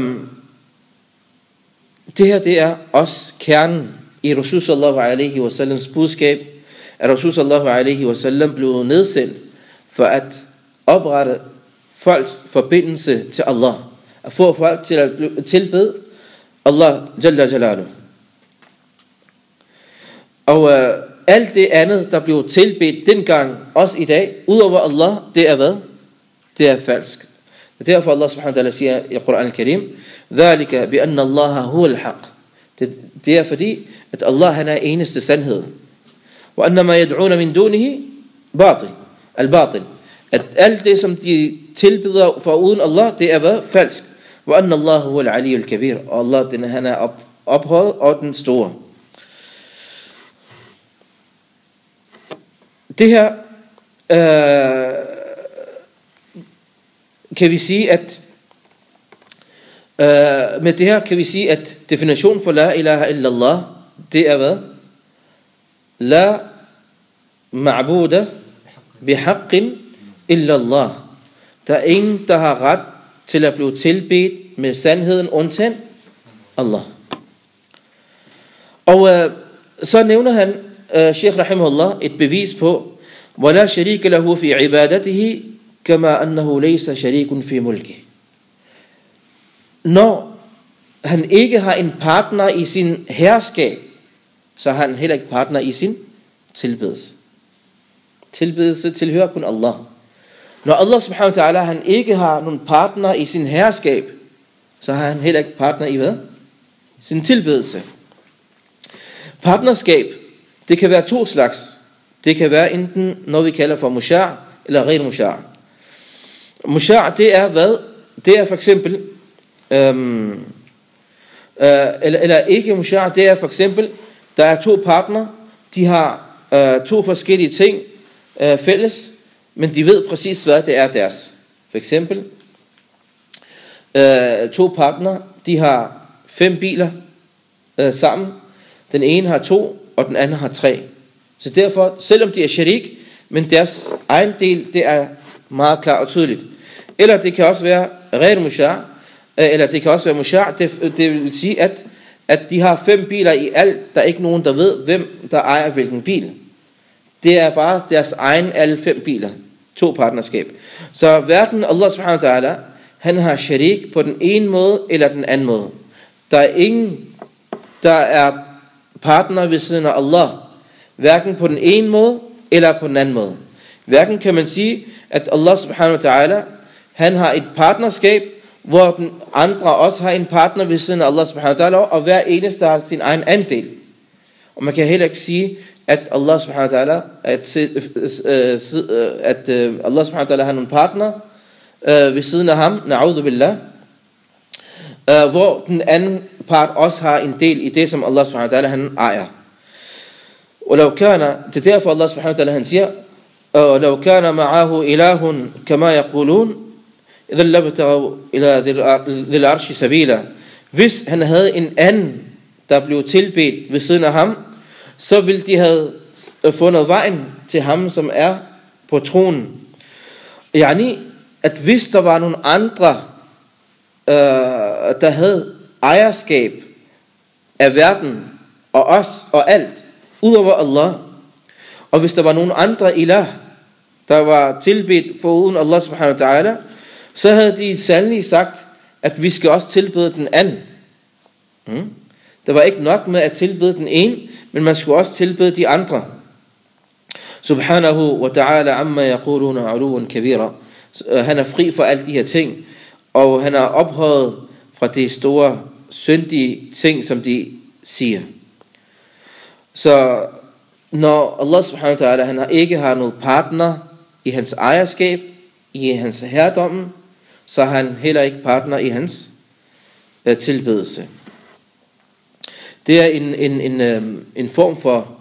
det her, det er også kernen i Rasul sallallahu alaihi wasallams budskab, at Rasul sallallahu alaihi wasallam blev nedsendt for at oprette folks forbindelse til Allah, at få folk til at tilbede Allah jalla jalaluhu. Og alt det andet, der blev tilbedt dengang, også i dag, udover Allah, det er hvad? Det er falsk. Det er derfor Allah subhanahu wa ta'ala siger i Koran al-Karim, ذَلِكَ بِأَنَّ اللَّهَ هُوَ الْحَقِّ. Det er fordi, at Allah han er eneste sandhed. وَأَنَّ مَا يَدْعُونَ مِن دُونِهِ باطل. الْبَاطِل. At alt det, som de tilbeder for uden Allah, det er hvad? Falsk. وَأَنَّ اللَّهَ هُوَ الْعَلِيُّ الْكَبِيرُ. Og Allah, han er ophøjet og den store. Det her kan vi sige, at med det her kan vi sige, at definitionen for la ilaha illallah, det er hvad? La ma'buda bihaqqin illallah. Der er ingen, der har ret til at blive tilbedt med sandheden undtagen Allah. Og så nævner han, Sheikh rahimahullah, et bevis på, وَلَا شَرِيكَ لَهُ فِي عِبَادَتِهِ كَمَا أَنَّهُ لَيْسَ شَرِيكٌ فِي مُلْكِهِ. Når han ikke har en partner i sin herskab, så har han heller ikke partner i sin tilbedelse. Tilbedelse tilhører kun Allah. Når Allah subhanahu wa ta'ala, han ikke har nogen partner i sin herskab, så har han heller ikke partner i hvad? Sin tilbedelse. Partnerskab, det kan være to slags. Det kan være enten noget vi kalder for mushar' eller ghair mushar'. Mushar', det er hvad? Det er for eksempel eller ikke mushar', det er for eksempel, der er to partner, de har to forskellige ting fælles, men de ved præcis hvad det er deres. For eksempel to partner, de har 5 biler sammen. Den ene har 2, og den anden har 3. Så derfor, selvom de er sharik, men deres egen del, det er meget klart og tydeligt. Eller det kan også være ghair mushar', eller det kan også være mushar', det vil sige, at de har 5 biler i alt. Der er ikke nogen, der ved, hvem der ejer hvilken bil. Det er bare deres egen alle 5 biler. 2 partnerskab. Så hverken Allah subhanahu wa ta'ala, han har sharik på den ene måde eller den anden måde. Der er ingen, der er partner ved siden af Allah, hverken på den ene måde eller på den anden måde. Hverken kan man sige, at Allah subhanahu wa ta'ala, han har et partnerskab, hvor den andre også har en partner ved siden af Allah subhanahu wa ta'ala, og hver eneste har sin egen andel. Og man kan heller ikke sige, at Allah subhanahu wa ta'ala, at Allah subhanahu wa ta'ala har nogle partner ved siden af ham, na'udhu billah, hvor den anden part også har en del i det, som Allah subhanahu wa ta'ala han ejer. Og det er derfor Allah subhanahu wa ta'ala han siger, ولو كان معه إله كما يقولون إذا لابتغوا إلى ذي العرش سبيلا. Hvis han havde en anden, der blev tilbedt ved siden af ham, så ville de have fundet vejen til ham, som er på tronen. Yani, at hvis der var nogle andre, der havde ejerskab af verden og os og alt, udover Allah, og hvis der var nogle andre ilah, der var tilbedt foruden Allah subhanahu wa ta'ala, så havde de sandelig sagt, at vi skal også tilbede den anden. Det var ikke nok med at tilbede den ene, men man skulle også tilbede de andre. Subhanahu wa ta'ala amma yaquluna uluwan kabira. Han er fri for alle de her ting, og han er ophøjet fra de store syndige ting, som de siger. Så når Allah subhanahu wa ta'ala, han ikke har noget partner i hans ejerskab, i hans herredom, så har han heller ikke partner i hans tilbedelse. Det er en form for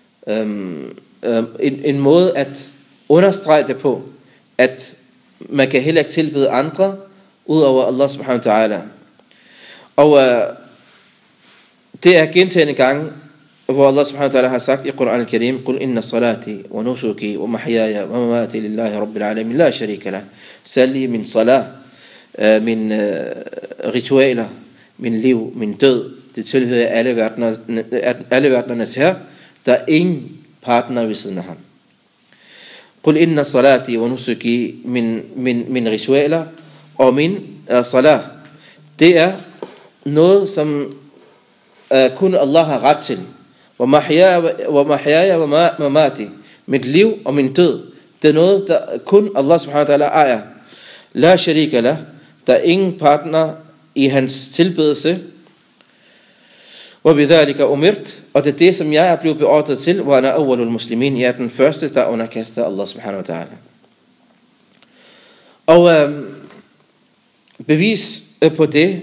en måde at understrege det på, at man kan heller ikke tilbede andre udover Allah subhanahu wa ta'ala. Og det er gentagne gange, hvor Allah subhanahu wa ta'ala har sagt i Quran al-Karim: "Qul inna salati wa nusuki wa mahyaya wa mamati lillahi rabbil alamin la sharika lah." Særlig min salat, min ritualer, min liv, min død, det tilhører alle verdenernes herre. Der er ingen partner ved siden af ham. Qul inna salati wa nusuki, min ritualer og min salat, det er noget, som kun Allah har ret til. Wa mahyaya wa mamati, mit liv og min død, det er noget, der kun Allah subhanahu wa ta'ala ejer. La sharika lah, der er ingen partner i hans tilbedelse. Wa bidhalika umirt, og det er det, som jeg er blevet beordret til. Wa ana awwalul muslimin, jeg er den første, der underkaster Allah subhanahu wa ta'ala. Og bevis på det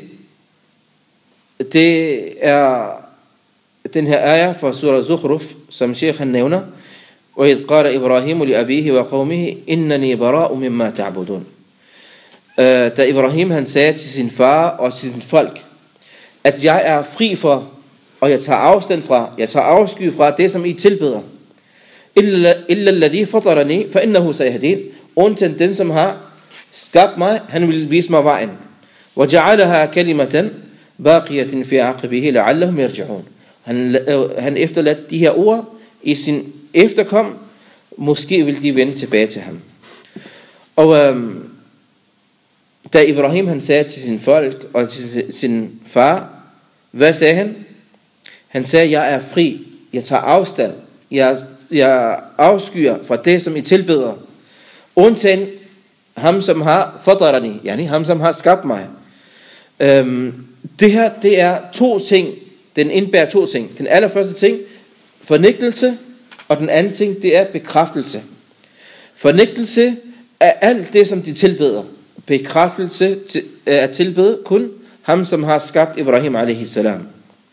er den her ayah fra surah Zukhruf, som Sheikh han nævner: وَإِذْ قَالَ إِبْرَاهِيمُ لِأَبِيهِ وَقَوْمِهِ إِنَّنِي بَرَاءٌ مِمَّا تَعْبُدُونَ. Da Ibrahim han sagde til sin far og til sin folk, at jeg er fri for, og jeg tager afstand fra, jeg tager afsky fra det, som I tilbeder. إِلَّا الَّذِي فَطَرَنِي فَإِنَّهُ سَيَهْدِينَ. Undtagen den, som har skabt mig, han vil vise mig vejen. وَجَعَلَهَا كَلِمَةً بَاقِيَةٍ فِي عَقِبِهِ لَعَلَّهُمْ يَرْجِعُونَ. Han efterladt de her ord i sin efterkom, måske vil de vende tilbage til ham. Og da Ibrahim han sagde til sin folk og til sin far, hvad sagde han? Han sagde: jeg er fri, jeg tager afstand, jeg afskyer fra det, som I tilbeder, undtagen ham, som har fatarani, yani ham, som har skabt mig. Det her, det er to ting. Den indbærer to ting. Den allerførste ting, fornægtelse, og den anden ting, det er bekræftelse. Fornægtelse er alt det, som de tilbeder. Bekræftelse er tilbede kun ham, som har skabt Ibrahim alaihi salam.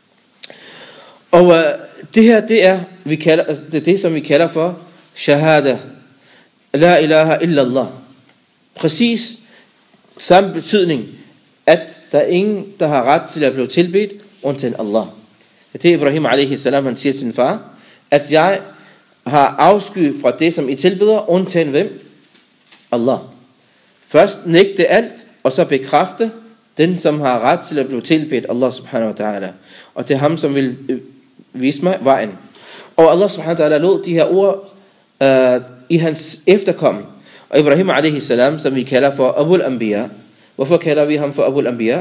Og det her, det er det, som vi kalder for shahada. La ilaha illallah. Præcis samme betydning, at der er ingen, der har ret til at blive tilbedt, undtagen Allah. Det er Ibrahim alaihi salam, han siger til sin far, at jeg har afsky fra det, som I tilbeder, undtagen hvem? Allah. Først nægte alt, og så bekræfte den, som har ret til at blive tilbedt, Allah subhanahu wa ta'ala. Og det er ham, som vil vise mig vejen. Og Allah subhanahu wa ta'ala lod de her ord i hans efterkom. Og Ibrahim alaihi salam, som vi kalder for Abul Anbiya. Hvorfor kalder vi ham for Abul Anbiya?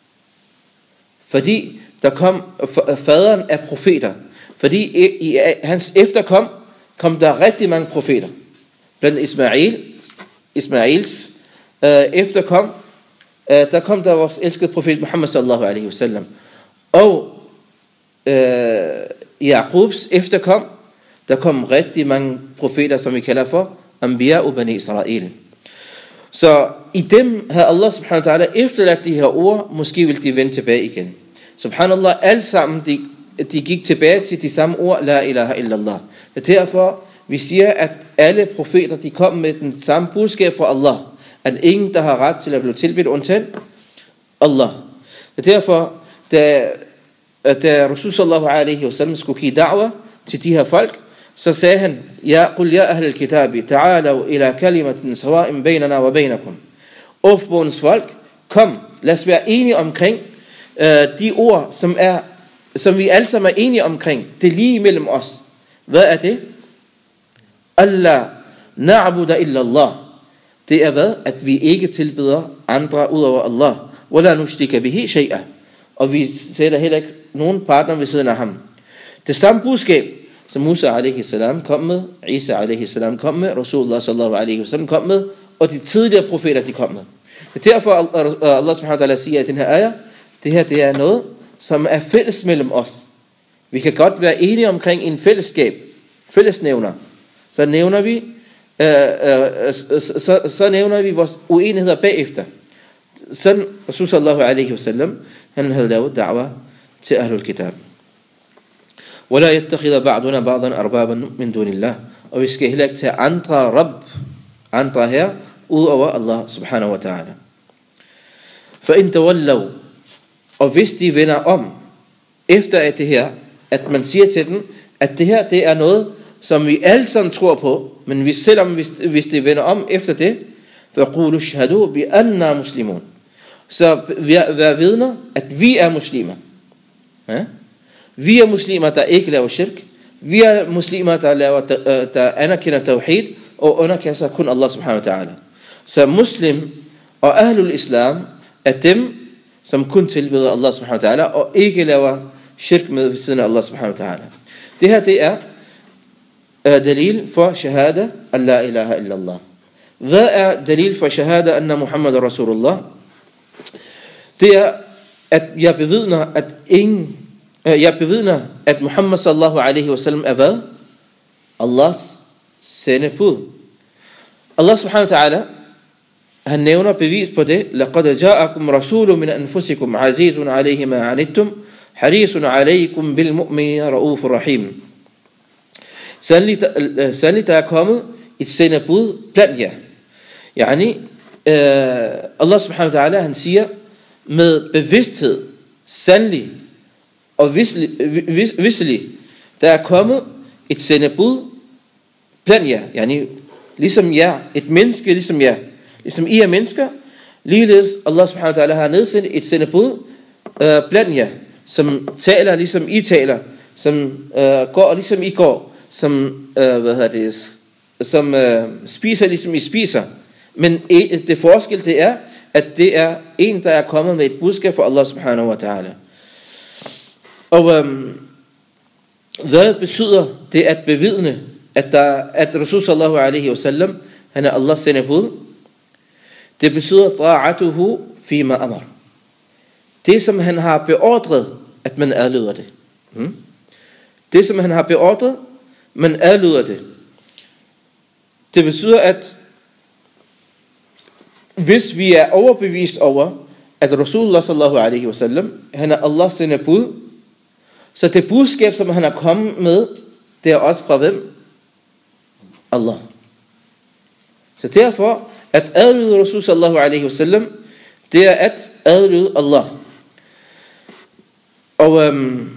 Fordi der kom faderen af profeter. Fordi i hans efterkom kom der rigtig mange profeter. Blandt Ismails efterkom, der kom der vores elskede profet Muhammad sallallahu alaihi wasallam. Og Jaqubs efterkom, der kom rigtig mange profeter, som vi kalder for Anbiya og Bani Israel. Så i dem havde Allah subhanahu wa ta'ala efterladt de her ord, måske vil de vende tilbage igen. Subhanallah, alle sammen, de gik tilbage til de samme ord, la ilaha illallah. Det er derfor, vi siger, at alle profeter, de kom med den samme budskab fra Allah, at ingen, der har ret til at blive tilbedt, undtagen Allah. Det er derfor, da Rasul sallallahu alaihi wasallam skulle give da'wah til de her folk, så sagde han: Qul ya ahl al-kitabi, ta'alaw ila kalimatin sawa'in baynana wa baynakum. Opbådens folk, kom, lad os være enige omkring de ord, som vi alle sammen er enige omkring. Det er lige mellem os. Hvad er det? Allah na'budu illa Allah. Det er hvad? At vi ikke tilbeder andre udover Allah. وَلَا نُشْرِكَ بِهِ شَيْئًا. Og vi sætter heller ikke nogen partner ved siden af ham. Det samme budskab, som Musa alaihi salam kom med, Isa alaihi salam kom med, Rasulullah sallallahu alaihi wasallam kom med, og de tidligere profeter, de kom med. Det er derfor, Allah subhanahu wa ta'ala siger i den her ayah, det her det er noget, som er fælles mellem os. Vi kan godt være enige omkring en fællesnævner. Så nævner vi vores uenigheder bagefter. Sådan Rasul sallallahu alaihi wasallam, han havde lavet da'wah til Ahlul Kitab. وَلَا يَتَّخِذَ بَعْضُنَا بَعْضًا أَرْبَابًا مِنْ دُونِ اللَّهِ. Og vi skal heller ikke tage andre her, udover Allah subhanahu wa ta'ala. فَإِنْ تَوَلَّوْا. Og hvis de vender om, efter at det her, at man siger til dem, at det her, det er noget, som vi alle sammen tror på, men hvis de vender om efter det, فَقُولُوا شَهَدُوا بِأَنَّا مُسْلِمُونَ. Så vær vidner, at vi er muslimer. Ja? Vi er muslimer, der ikke laver shirk. Vi er muslimer, der anerkender tawhid og underkaster kun Allah subhanahu wa ta'ala. Så muslim og ahlul islam er dem, som kun tilbeder Allah subhanahu wa ta'ala og ikke laver shirk med ved siden af Allah subhanahu wa ta'ala. Det her, det er dalil for shahada, at la ilaha illallah. Hvad er dalil for shahada, anna Muhammad Rasulullah? Det er, at jeg bevidner, at Muhammad sallallahu alaihi wasallam er hvad? Allahs sendebud. Allah subhanahu wa ta'ala, han nævner bevis på det. لَقَدْ جَاءَكُمْ رَسُولٌ مِنْ أَنفُسِكُمْ عَزِيزٌ عَلَيْهِ مَا عَنِتُّمْ حَرِيصٌ عَلَيْكُمْ بِالْمُؤْمِنِينَ رَؤُوفٌ رَحِيمٌ. Sandelig der er kommet et sendebud blandt jer. Yani, Allah subhanahu wa ta'ala, han siger med bevidsthed, sandelig og visselig, der er kommet et sendebud blandt jer. Yani, ligesom jer, et menneske ligesom jer. Ligesom I er mennesker, ligeledes Allah subhanahu wa ta'ala har nedsendt et sendebud blandt jer, som taler ligesom I taler, som går ligesom I går, som som spiser ligesom I spiser. Men det forskel det er, at det er en, der er kommet med et budskab for Allah subhanahu wa ta'ala. Og hvad betyder det at bevidne, at Rasul sallallahu alaihi wasallam, han er Allahs sendebud? Det betyder ta'atuhu fima amar. Det som han har beordret, at man adlyder det. Det som han har beordret, man adlyder det. Det betyder, at hvis vi er overbevist over, at Rasulullah sallallahu alaihi wasallam, han er Allahs sendebud, så det budskab, som han har kommet med, det er også fra hvem? Allah. Så derfor, at adlyde Rasul sallallahu alaihi wasallam, det er at adlyde Allah. Og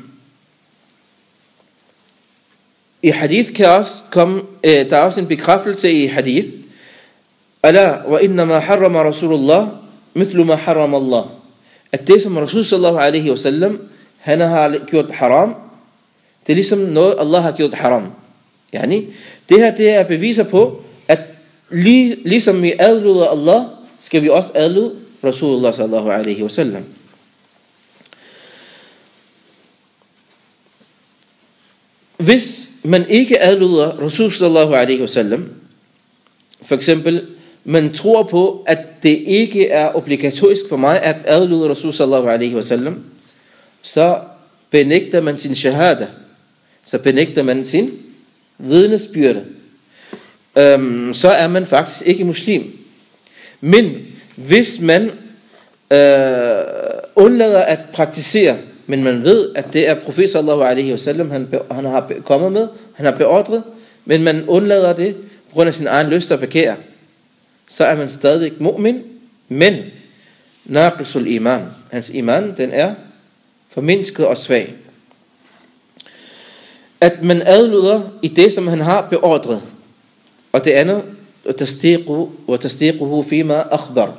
i hadith kan også komme, der er også en bekræftelse i hadith. Ala wa innama harrama Rasulullah mithlu ma harrama Allah. At det som Rasul sallallahu alaihi wasallam, han har gjort haram, det er ligesom noget Allah har gjort haram. Yani, det her det er beviser på, at ligesom vi adlyder Allah, skal vi også adlyde Rasulullah sallallahu alaihi wasallam. Hvis man ikke adlyder Rasul sallallahu alaihi wasallam, for eksempel, man tror på, at det ikke er obligatorisk for mig at adlyde Rasul sallallahu alaihi wasallam, så benægter man sin shahada, så benægter man sin vidnesbyrde. Så er man faktisk ikke muslim. Men hvis man undlader at praktisere, men man ved, at det er profet sallallahu alaihi wasallam, han har kommet med, han har beordret, men man undlader det på grund af sin egen lyst og begær, så er man stadigvæk mu'min, men naqisul iman, hans iman, den er formindsket og svag. At man adlyder i det, som han har beordret, og det andet, tasdiquhu fima akhbar,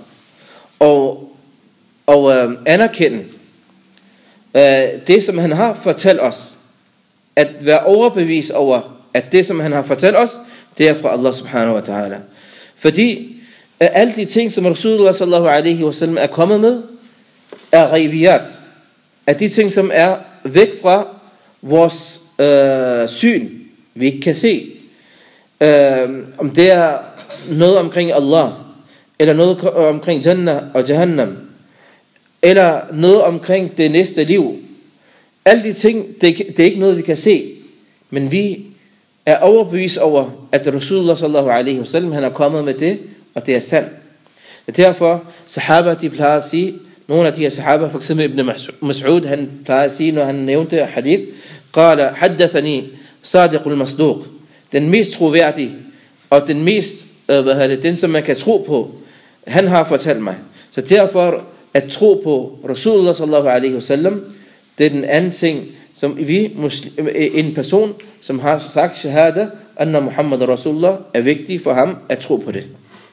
og anerkende det, som han har fortalt os, at være overbevist over, at det, som han har fortalt os, det er fra Allah subhanahu wa ta'ala. Fordi alle de ting, som Rasulullah sallallahu alaihi wasallam er kommet med, er ghaibiyat, er de ting, som er væk fra vores syn, vi ikke kan se. Om det er noget omkring Allah, eller noget omkring Jannah og Jahannam, eller noget omkring det næste liv. Alle de ting, det er ikke noget, vi kan se, men vi er overbevist over, at Rasulullah sallallahu alaihi wasallam, han er kommet med det, og det er sandt. Det er derfor, sahaba, de plejer at sige, nogle af de her sahaba, for eksempel Ibn Mas'ud, han plejer at sige, når han nævnte hadith, qala haddathani sadiqul masduq, den mest troværdige, og den mest, den som man kan tro på, han har fortalt mig. Så derfor, at tro på Rasulullah sallallahu alaihi wasallam, det er den anden ting, som en person, som har sagt shahada, anna Muhammad Rasulullah, er vigtig for ham at tro på det.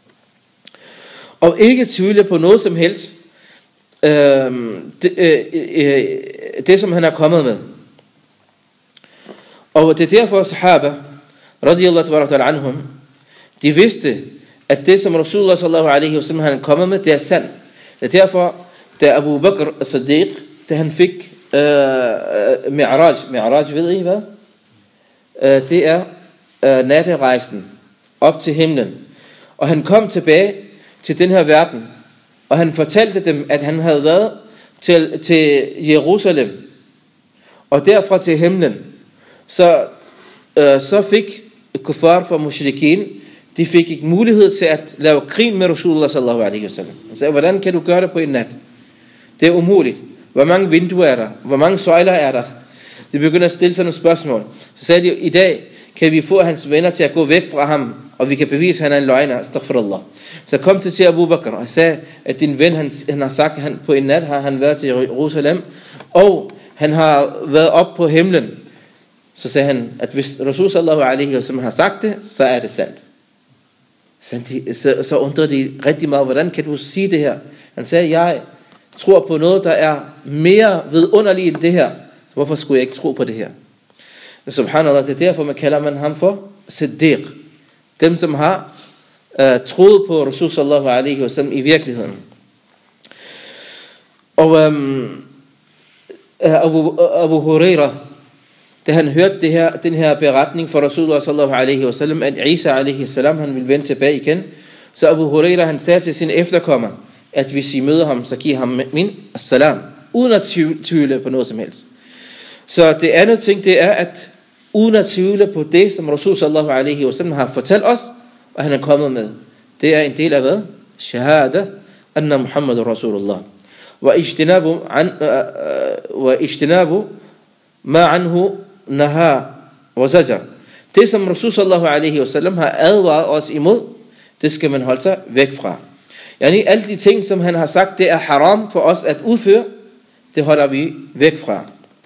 Og ikke tvivle på noget som helst, det som han er kommet med. Og det er derfor sahaba, radiyallahu ta'ala anhum, de vidste, at det som Rasulullah sallallahu alaihi wasallam han er kommet med, det er sandt. Det er derfor, da Abu Bakr as-Siddiq, da han fik Mi'raj, ved I hvad? Det er natterejsen op til himlen. Og han kom tilbage til den her verden, og han fortalte dem, at han havde været til Jerusalem, og derfra til himlen. Så fik kuffar fra mushrikin, de fik ikke mulighed til at lave krig med Rasulullah sallallahu alaihi wasallam. Han sagde, hvordan kan du gøre det på en nat? Det er umuligt. Hvor mange vinduer er der? Hvor mange søjler er der? De begynder at stille sådan nogle spørgsmål. Så sagde de, i dag kan vi få hans venner til at gå væk fra ham, og vi kan bevise, at han er en løgner. Astaghfirullah. Så kom til Abu Bakr og sagde, at din ven, han har sagt, at på en nat har han været til Jerusalem, og han har været op på himlen. Så sagde han, at hvis Rasul sallallahu alaihi wasallam har sagt det, så er det sandt. Så undrede de rigtig meget, hvordan kan du sige det her? Han sagde, jeg tror på noget, der er mere vidunderligt end det her. Så hvorfor skulle jeg ikke tro på det her? Subhanallah, det er derfor, man kalder ham for Siddiq. Dem, som har troet på Rasul sallallahu alaihi wasallam i virkeligheden. Og Abu Huraira, da han hørte den her beretning fra Rasulullah sallallahu alaihi wasallam, at Isa alaihi salam, han vil vende tilbage igen, så Abu Huraira, han sagde til sin efterkommer, at hvis I møder ham, så giv ham min assalam, uden at tvivle på noget som helst. Så det andet ting, det er, at uden at tvivle på det, som Rasul sallallahu alaihi wasallam har fortalt os, og han er kommet med. Det er en del af hvad? Shahada, anna Muhammad Rasulullah. Wa ijtinabu ma anhu naha wa zajar. Det, som Rasul sallallahu alaihi wasallam har advaret os imod, det skal man holde sig væk fra. Yani alle de ting, som han har sagt, det er haram for os at udføre, det holder vi væk fra.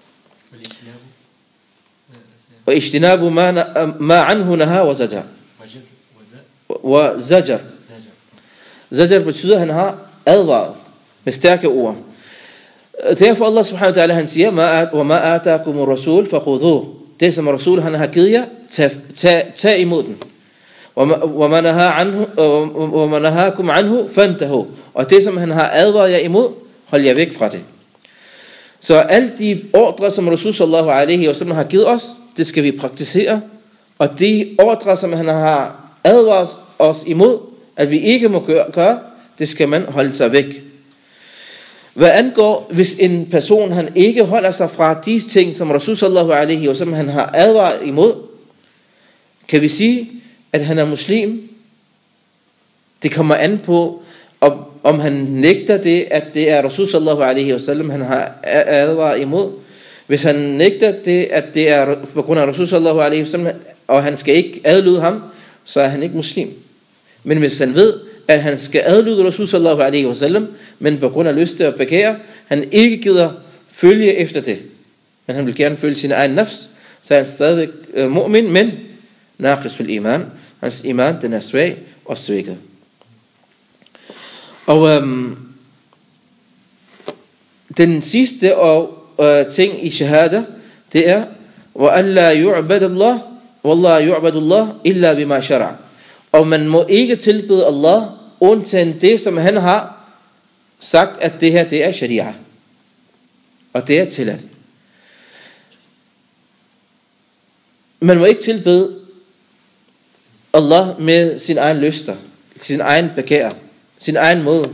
Og ijtinabu ma anhu naha wa zajar. Wa zajar. Zajar betyder, at han har advaret med stærke ord. Derfor Allah subhanahu wa ta'ala, han siger, wa ma atakumur rasul fakhudhuh. Det som Rasul han har givet jer, tag imod den. Wa ma nahakum anhu fantahu. Og det som han har advaret jer imod, hold jer væk fra det. Så alle de ordre, som Rasul sallallahu alaihi wasallam har givet os, det skal vi praktisere. Og de ordre, som han har advaret os imod, at vi ikke må gøre, det skal man holde sig væk. Hvad angår, hvis en person han ikke holder sig fra de ting, som Rasul sallallahu alaihi wasallam han har advaret imod, kan vi sige, at han er muslim. Det kommer an på, om han nægter det, at det er Rasul sallallahu alaihi wasallam han har advaret imod. Hvis han nægter det, at det er på grund af Rasul sallallahu alaihi wasallam, og han skal ikke adlyde ham, så er han ikke muslim. Men hvis han ved, at han skal adlyde Rasul sallallahu alaihi wasallam, men på grund af lyst til at begære, han ikke gider følge efter det, men han vil gerne følge sin egen nafs, så er han stadigvæk mu'min, men naqis fil iman. Hans iman, den er svag og svækket. Og den sidste ting i shahada, det er wa an la yu'bad Allah wallahu yu'badu Allah illa bima shara'a. Og man må ikke tilbede Allah undtagen det, som han har sagt, at det her, det er sharia. Og det er tilladt. Man må ikke tilbede Allah med sin egen lyster, sin egen begær, sin egen måde.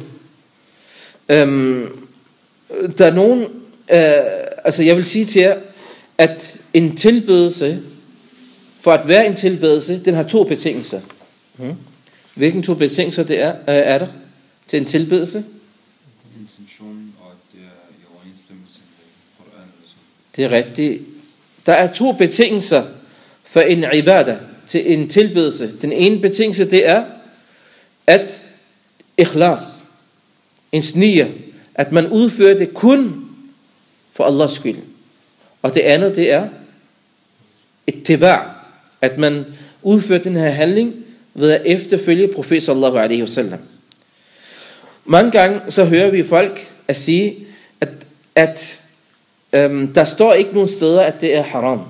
Der er nogen, altså jeg vil sige til jer, at en tilbedelse, for at være en tilbedelse, den har 2 betingelser. Hvilken 2 betingelser det er der til en tilbedelse? Intentionen, og det er i overensstemmelse med Koran eller sådan. Det er rigtigt. Der er 2 betingelser for en ibadah, til en tilbedelse. Den ene betingelse, det er, at ikhlas, en sniger, at man udfører det kun for Allahs skyld. Og det andet, det er ittiba', at man udfører den her handling ved at efterfølge profet sallallahu alaihi wasallam. Mange gange så hører vi folk at sige, at der står ikke nogen steder, at det er haram.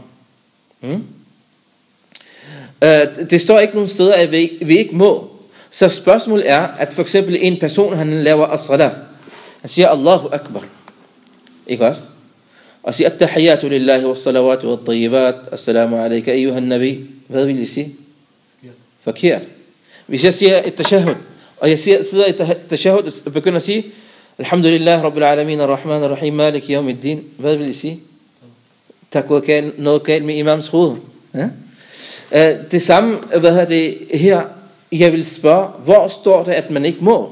Det står ikke nogen steder, at vi ikke må. Så spørgsmålet er, at for eksempel en person, han laver as-salah. Han siger Allahu Akbar. Ikke også? Og siger at-tahiyatu lillahi was-salawatu wat-tayyibat. Assalamu alayka ayyuhan nabi. Hvad vil jeg sige? Forkert. Hvis jeg siger et tashahhud, og jeg sidder i et tashahhud og begynder at sige Alhamdulillah Rabbil Alamin Ar-Rahman Ar-Rahim Malik Yawmiddin. Hvad vil jeg sige? Der går noget galt med imams hoved. Ja? Det samme, her, jeg vil spørge, hvor står det, at man ikke må?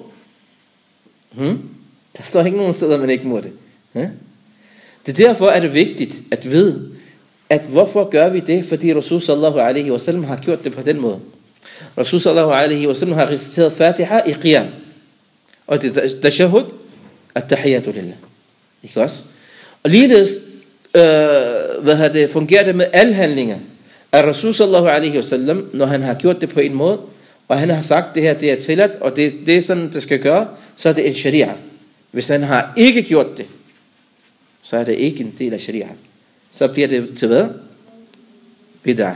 Der står ikke nogen steder, man ikke må det. Det er derfor, at det vigtigt at vide, at hvorfor gør vi det? Fordi Rasul sallallahu alaihi wasallam har gjort det på den måde. Rasul sallallahu alaihi wasallam har reciteret Fatiha i qiyam. Og det er tashahhud, at-tahiyatu lillah. Ikke også? Og ligeledes, fungerer det med alle handlinger. At Rasul sallallahu alaihi wasallam, når han har gjort det på en måde, og han har sagt, det her det er tilladt, og det er sådan, det skal gøre, så er det en sharia. Hvis han har ikke gjort det, så er det ikke en del af sharia. Så bliver det til hvad? Bid'ah.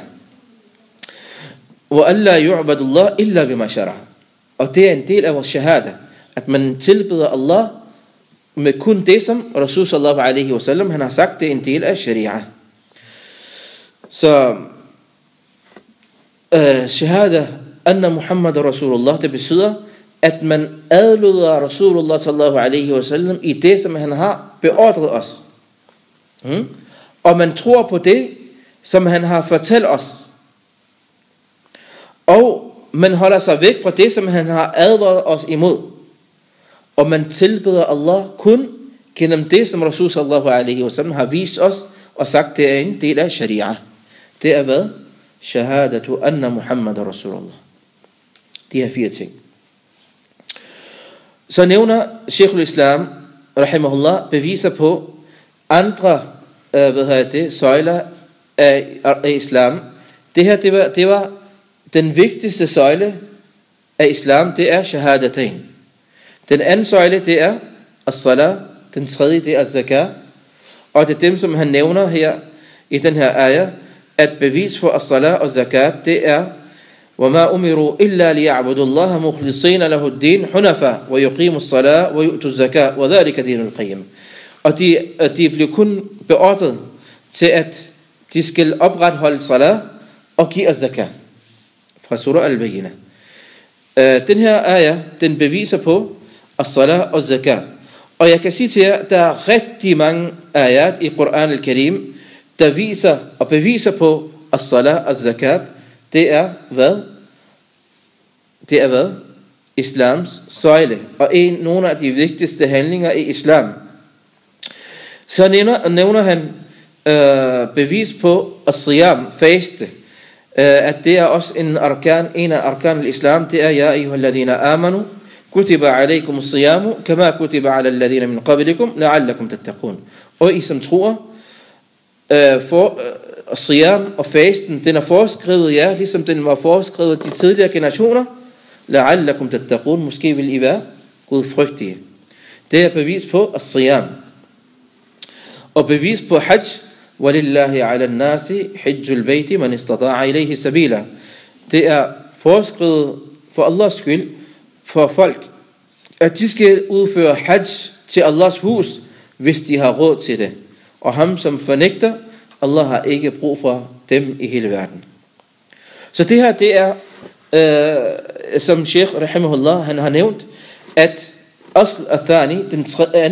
Wa alla yu'badu Allah illa bima shara'a. Og det er en del af vores shahada, at man tilbeder Allah med kun det, som Rasul sallallahu alaihi wasallam, han har sagt, det er en del af sharia. Så shahada anna Muhammad Rasulullah, det betyder, at man adlyder Rasulullah sallallahu alaihi wasallam i det, som han har beordret os. Og man tror på det, som han har fortalt os. Og man holder sig væk fra det, som han har advaret os imod. Og man tilbeder Allah kun gennem det, som Rasul sallallahu alaihi wasallam har vist os og sagt, det er en del af sharia. Det er hvad? Shahadatu anna Muhammad Rasulullah. De her 4 ting. Så nævner Sheikhul Islam rahimahullah beviser på andre søjler af islam. Det her det var den vigtigste søjle af islam, det er shahadatain. Den anden søjle, det er as-salah. Den tredje, det er zakat. Og det er dem, som han nævner her i den her ayah, at bevis for as-salah og zakat, det er وَمَا أُمِرُوا إِلَّا لِيَعْبُدُوا اللَّهَ مُخْلِصِينَ لَهُ الدِّينَ حُنَفَاءَ وَيُقِيمُوا الصَّلَاةَ وَيُؤْتُوا الزَّكَاةَ وَذَلِكَ دِينُ الْقَيِّمِ. Og de blev kun beordret til, at de skal opretholde salat og give zakat. Fra surah al-Bayyinah. Den her ayah, den beviser på as-salat og zakat. Og jeg kan sige til jer, der er rigtig mange ayat i Koran al-Karim, der viser og beviser på as-salat og zakat. Det er hvad? Det er hvad? Islams søjle. Og nogle af de vigtigste handlinger i islam. Så nævner han bevis på as-siyam, faste. At det er også en af arkan al-islam. Det er, ja ayyuhalladhina amanu, kutiba alaykum as-siyamu, kama kutiba ala alladhina min qablikum, la'allakum tattaqun. Og I som tror, siyam og fasten, den er foreskrevet jer, ligesom den var foreskrevet de tidligere generationer. La'allakum tattaqun, måske vil I være gudfrygtige. Det er bevis på as-siyam. Og bevis på hajj. وَلِلَّهِ عَلَى النَّاسِ حِجُّ الْبَيْتِ مَنِ اسْتَطَاعَ إِلَيْهِ سَبِيلًا. Det er foreskrevet for Allahs skyld for folk at de skal udføre hajj til Allahs hus, hvis de har råd til det. Og ham, som fornægter, Allah har ikke brug for dem i hele verden. Så det her, det er, som Sheikh Rahimahullah, han har nævnt, at Asl al-Thani, den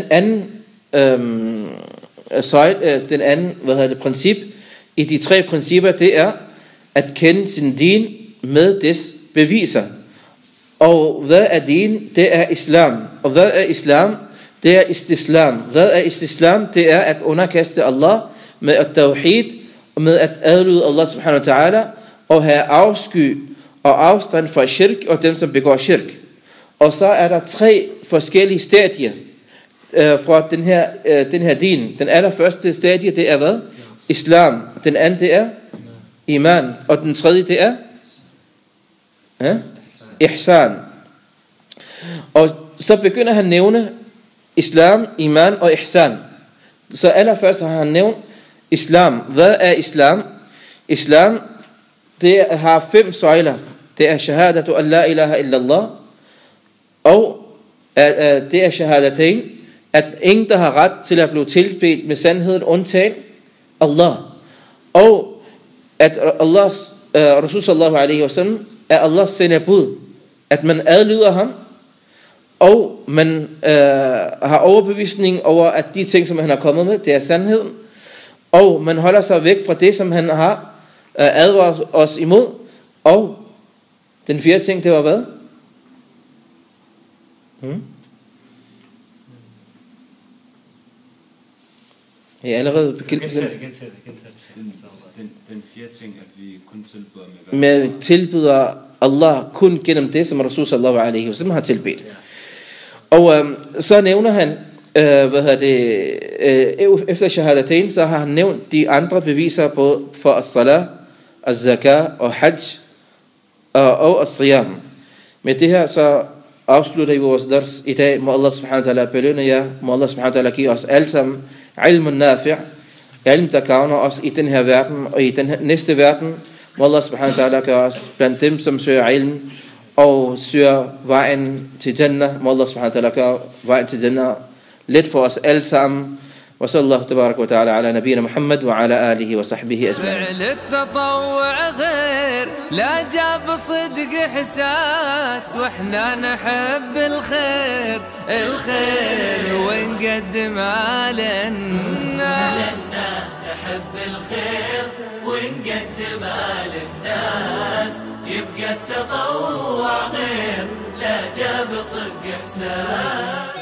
anden princip i de tre principper, det er at kende sin din med des beviser. Og hvad er din? Det er islam. Og hvad er islam? Det er istislam. Hvad er istislam? Det er at underkaste Allah med at tawhid, og med at adlyde Allah subhanahu wa ta'ala, og have afsky og afstand fra shirk og dem, som begår shirk. Og så er der tre forskellige stadier fra den her din. Den allerførste stadie, det er hvad? Islam. Den anden, det er iman. Og den tredje, det er ihsan. Og så begynder han at nævne islam, iman og ihsan. Så allerførst har han nævnt islam. Hvad er islam? Islam, det har 5 søjler. Det er shahadatu an la ilaha illallah. Og det er shahadatain, at ingen der har ret til at blive tilbedt med sandheden undtagen Allah. Og at Allahs Rasul sallallahu alaihi wasallam er Allahs sendebud, at man adlyder ham, og man har overbevisning over, at de ting, som han har kommet med, det er sandheden, og man holder sig væk fra det, som han har advaret os imod. Og den fjerde ting, det var hvad? Jeg er allerede begyndt. Den fjerde ting, at vi kun tilbyder med tilbyder Allah kun gennem det, som Rasul sallallahu alaihi wasallam har tilbedt. Og så nævner han, efter shahadatain, så har han nævnt de andre beviser både for as-salah, az-zakah og hajj og as-siyam. Med det her så afslutter vi vores dars i dag. Må Allah subhanahu wa ta'ala belønne jer. Må Allah subhanahu wa ta'ala give os alle sammen ilmun nafi', ilm der gavner os i den her verden og i den næste verden. Må Allah subhanahu wa ta'ala gøre os blandt dem, som søger ilm og søger vejen til Jannah. Må Allah subhanahu wa ta'ala gøre vejen til Jannah let for os alle sammen. وصلى الله تبارك وتعالى على نبينا محمد وعلى آله وصحبه أجمعين. فعل التطوع خير لا جاب صدق إحساس، واحنا نحب الخير ونقدم على الناس. نحب الخير ونقدم على الناس، يبقى التطوع غير لا جاب صدق إحساس.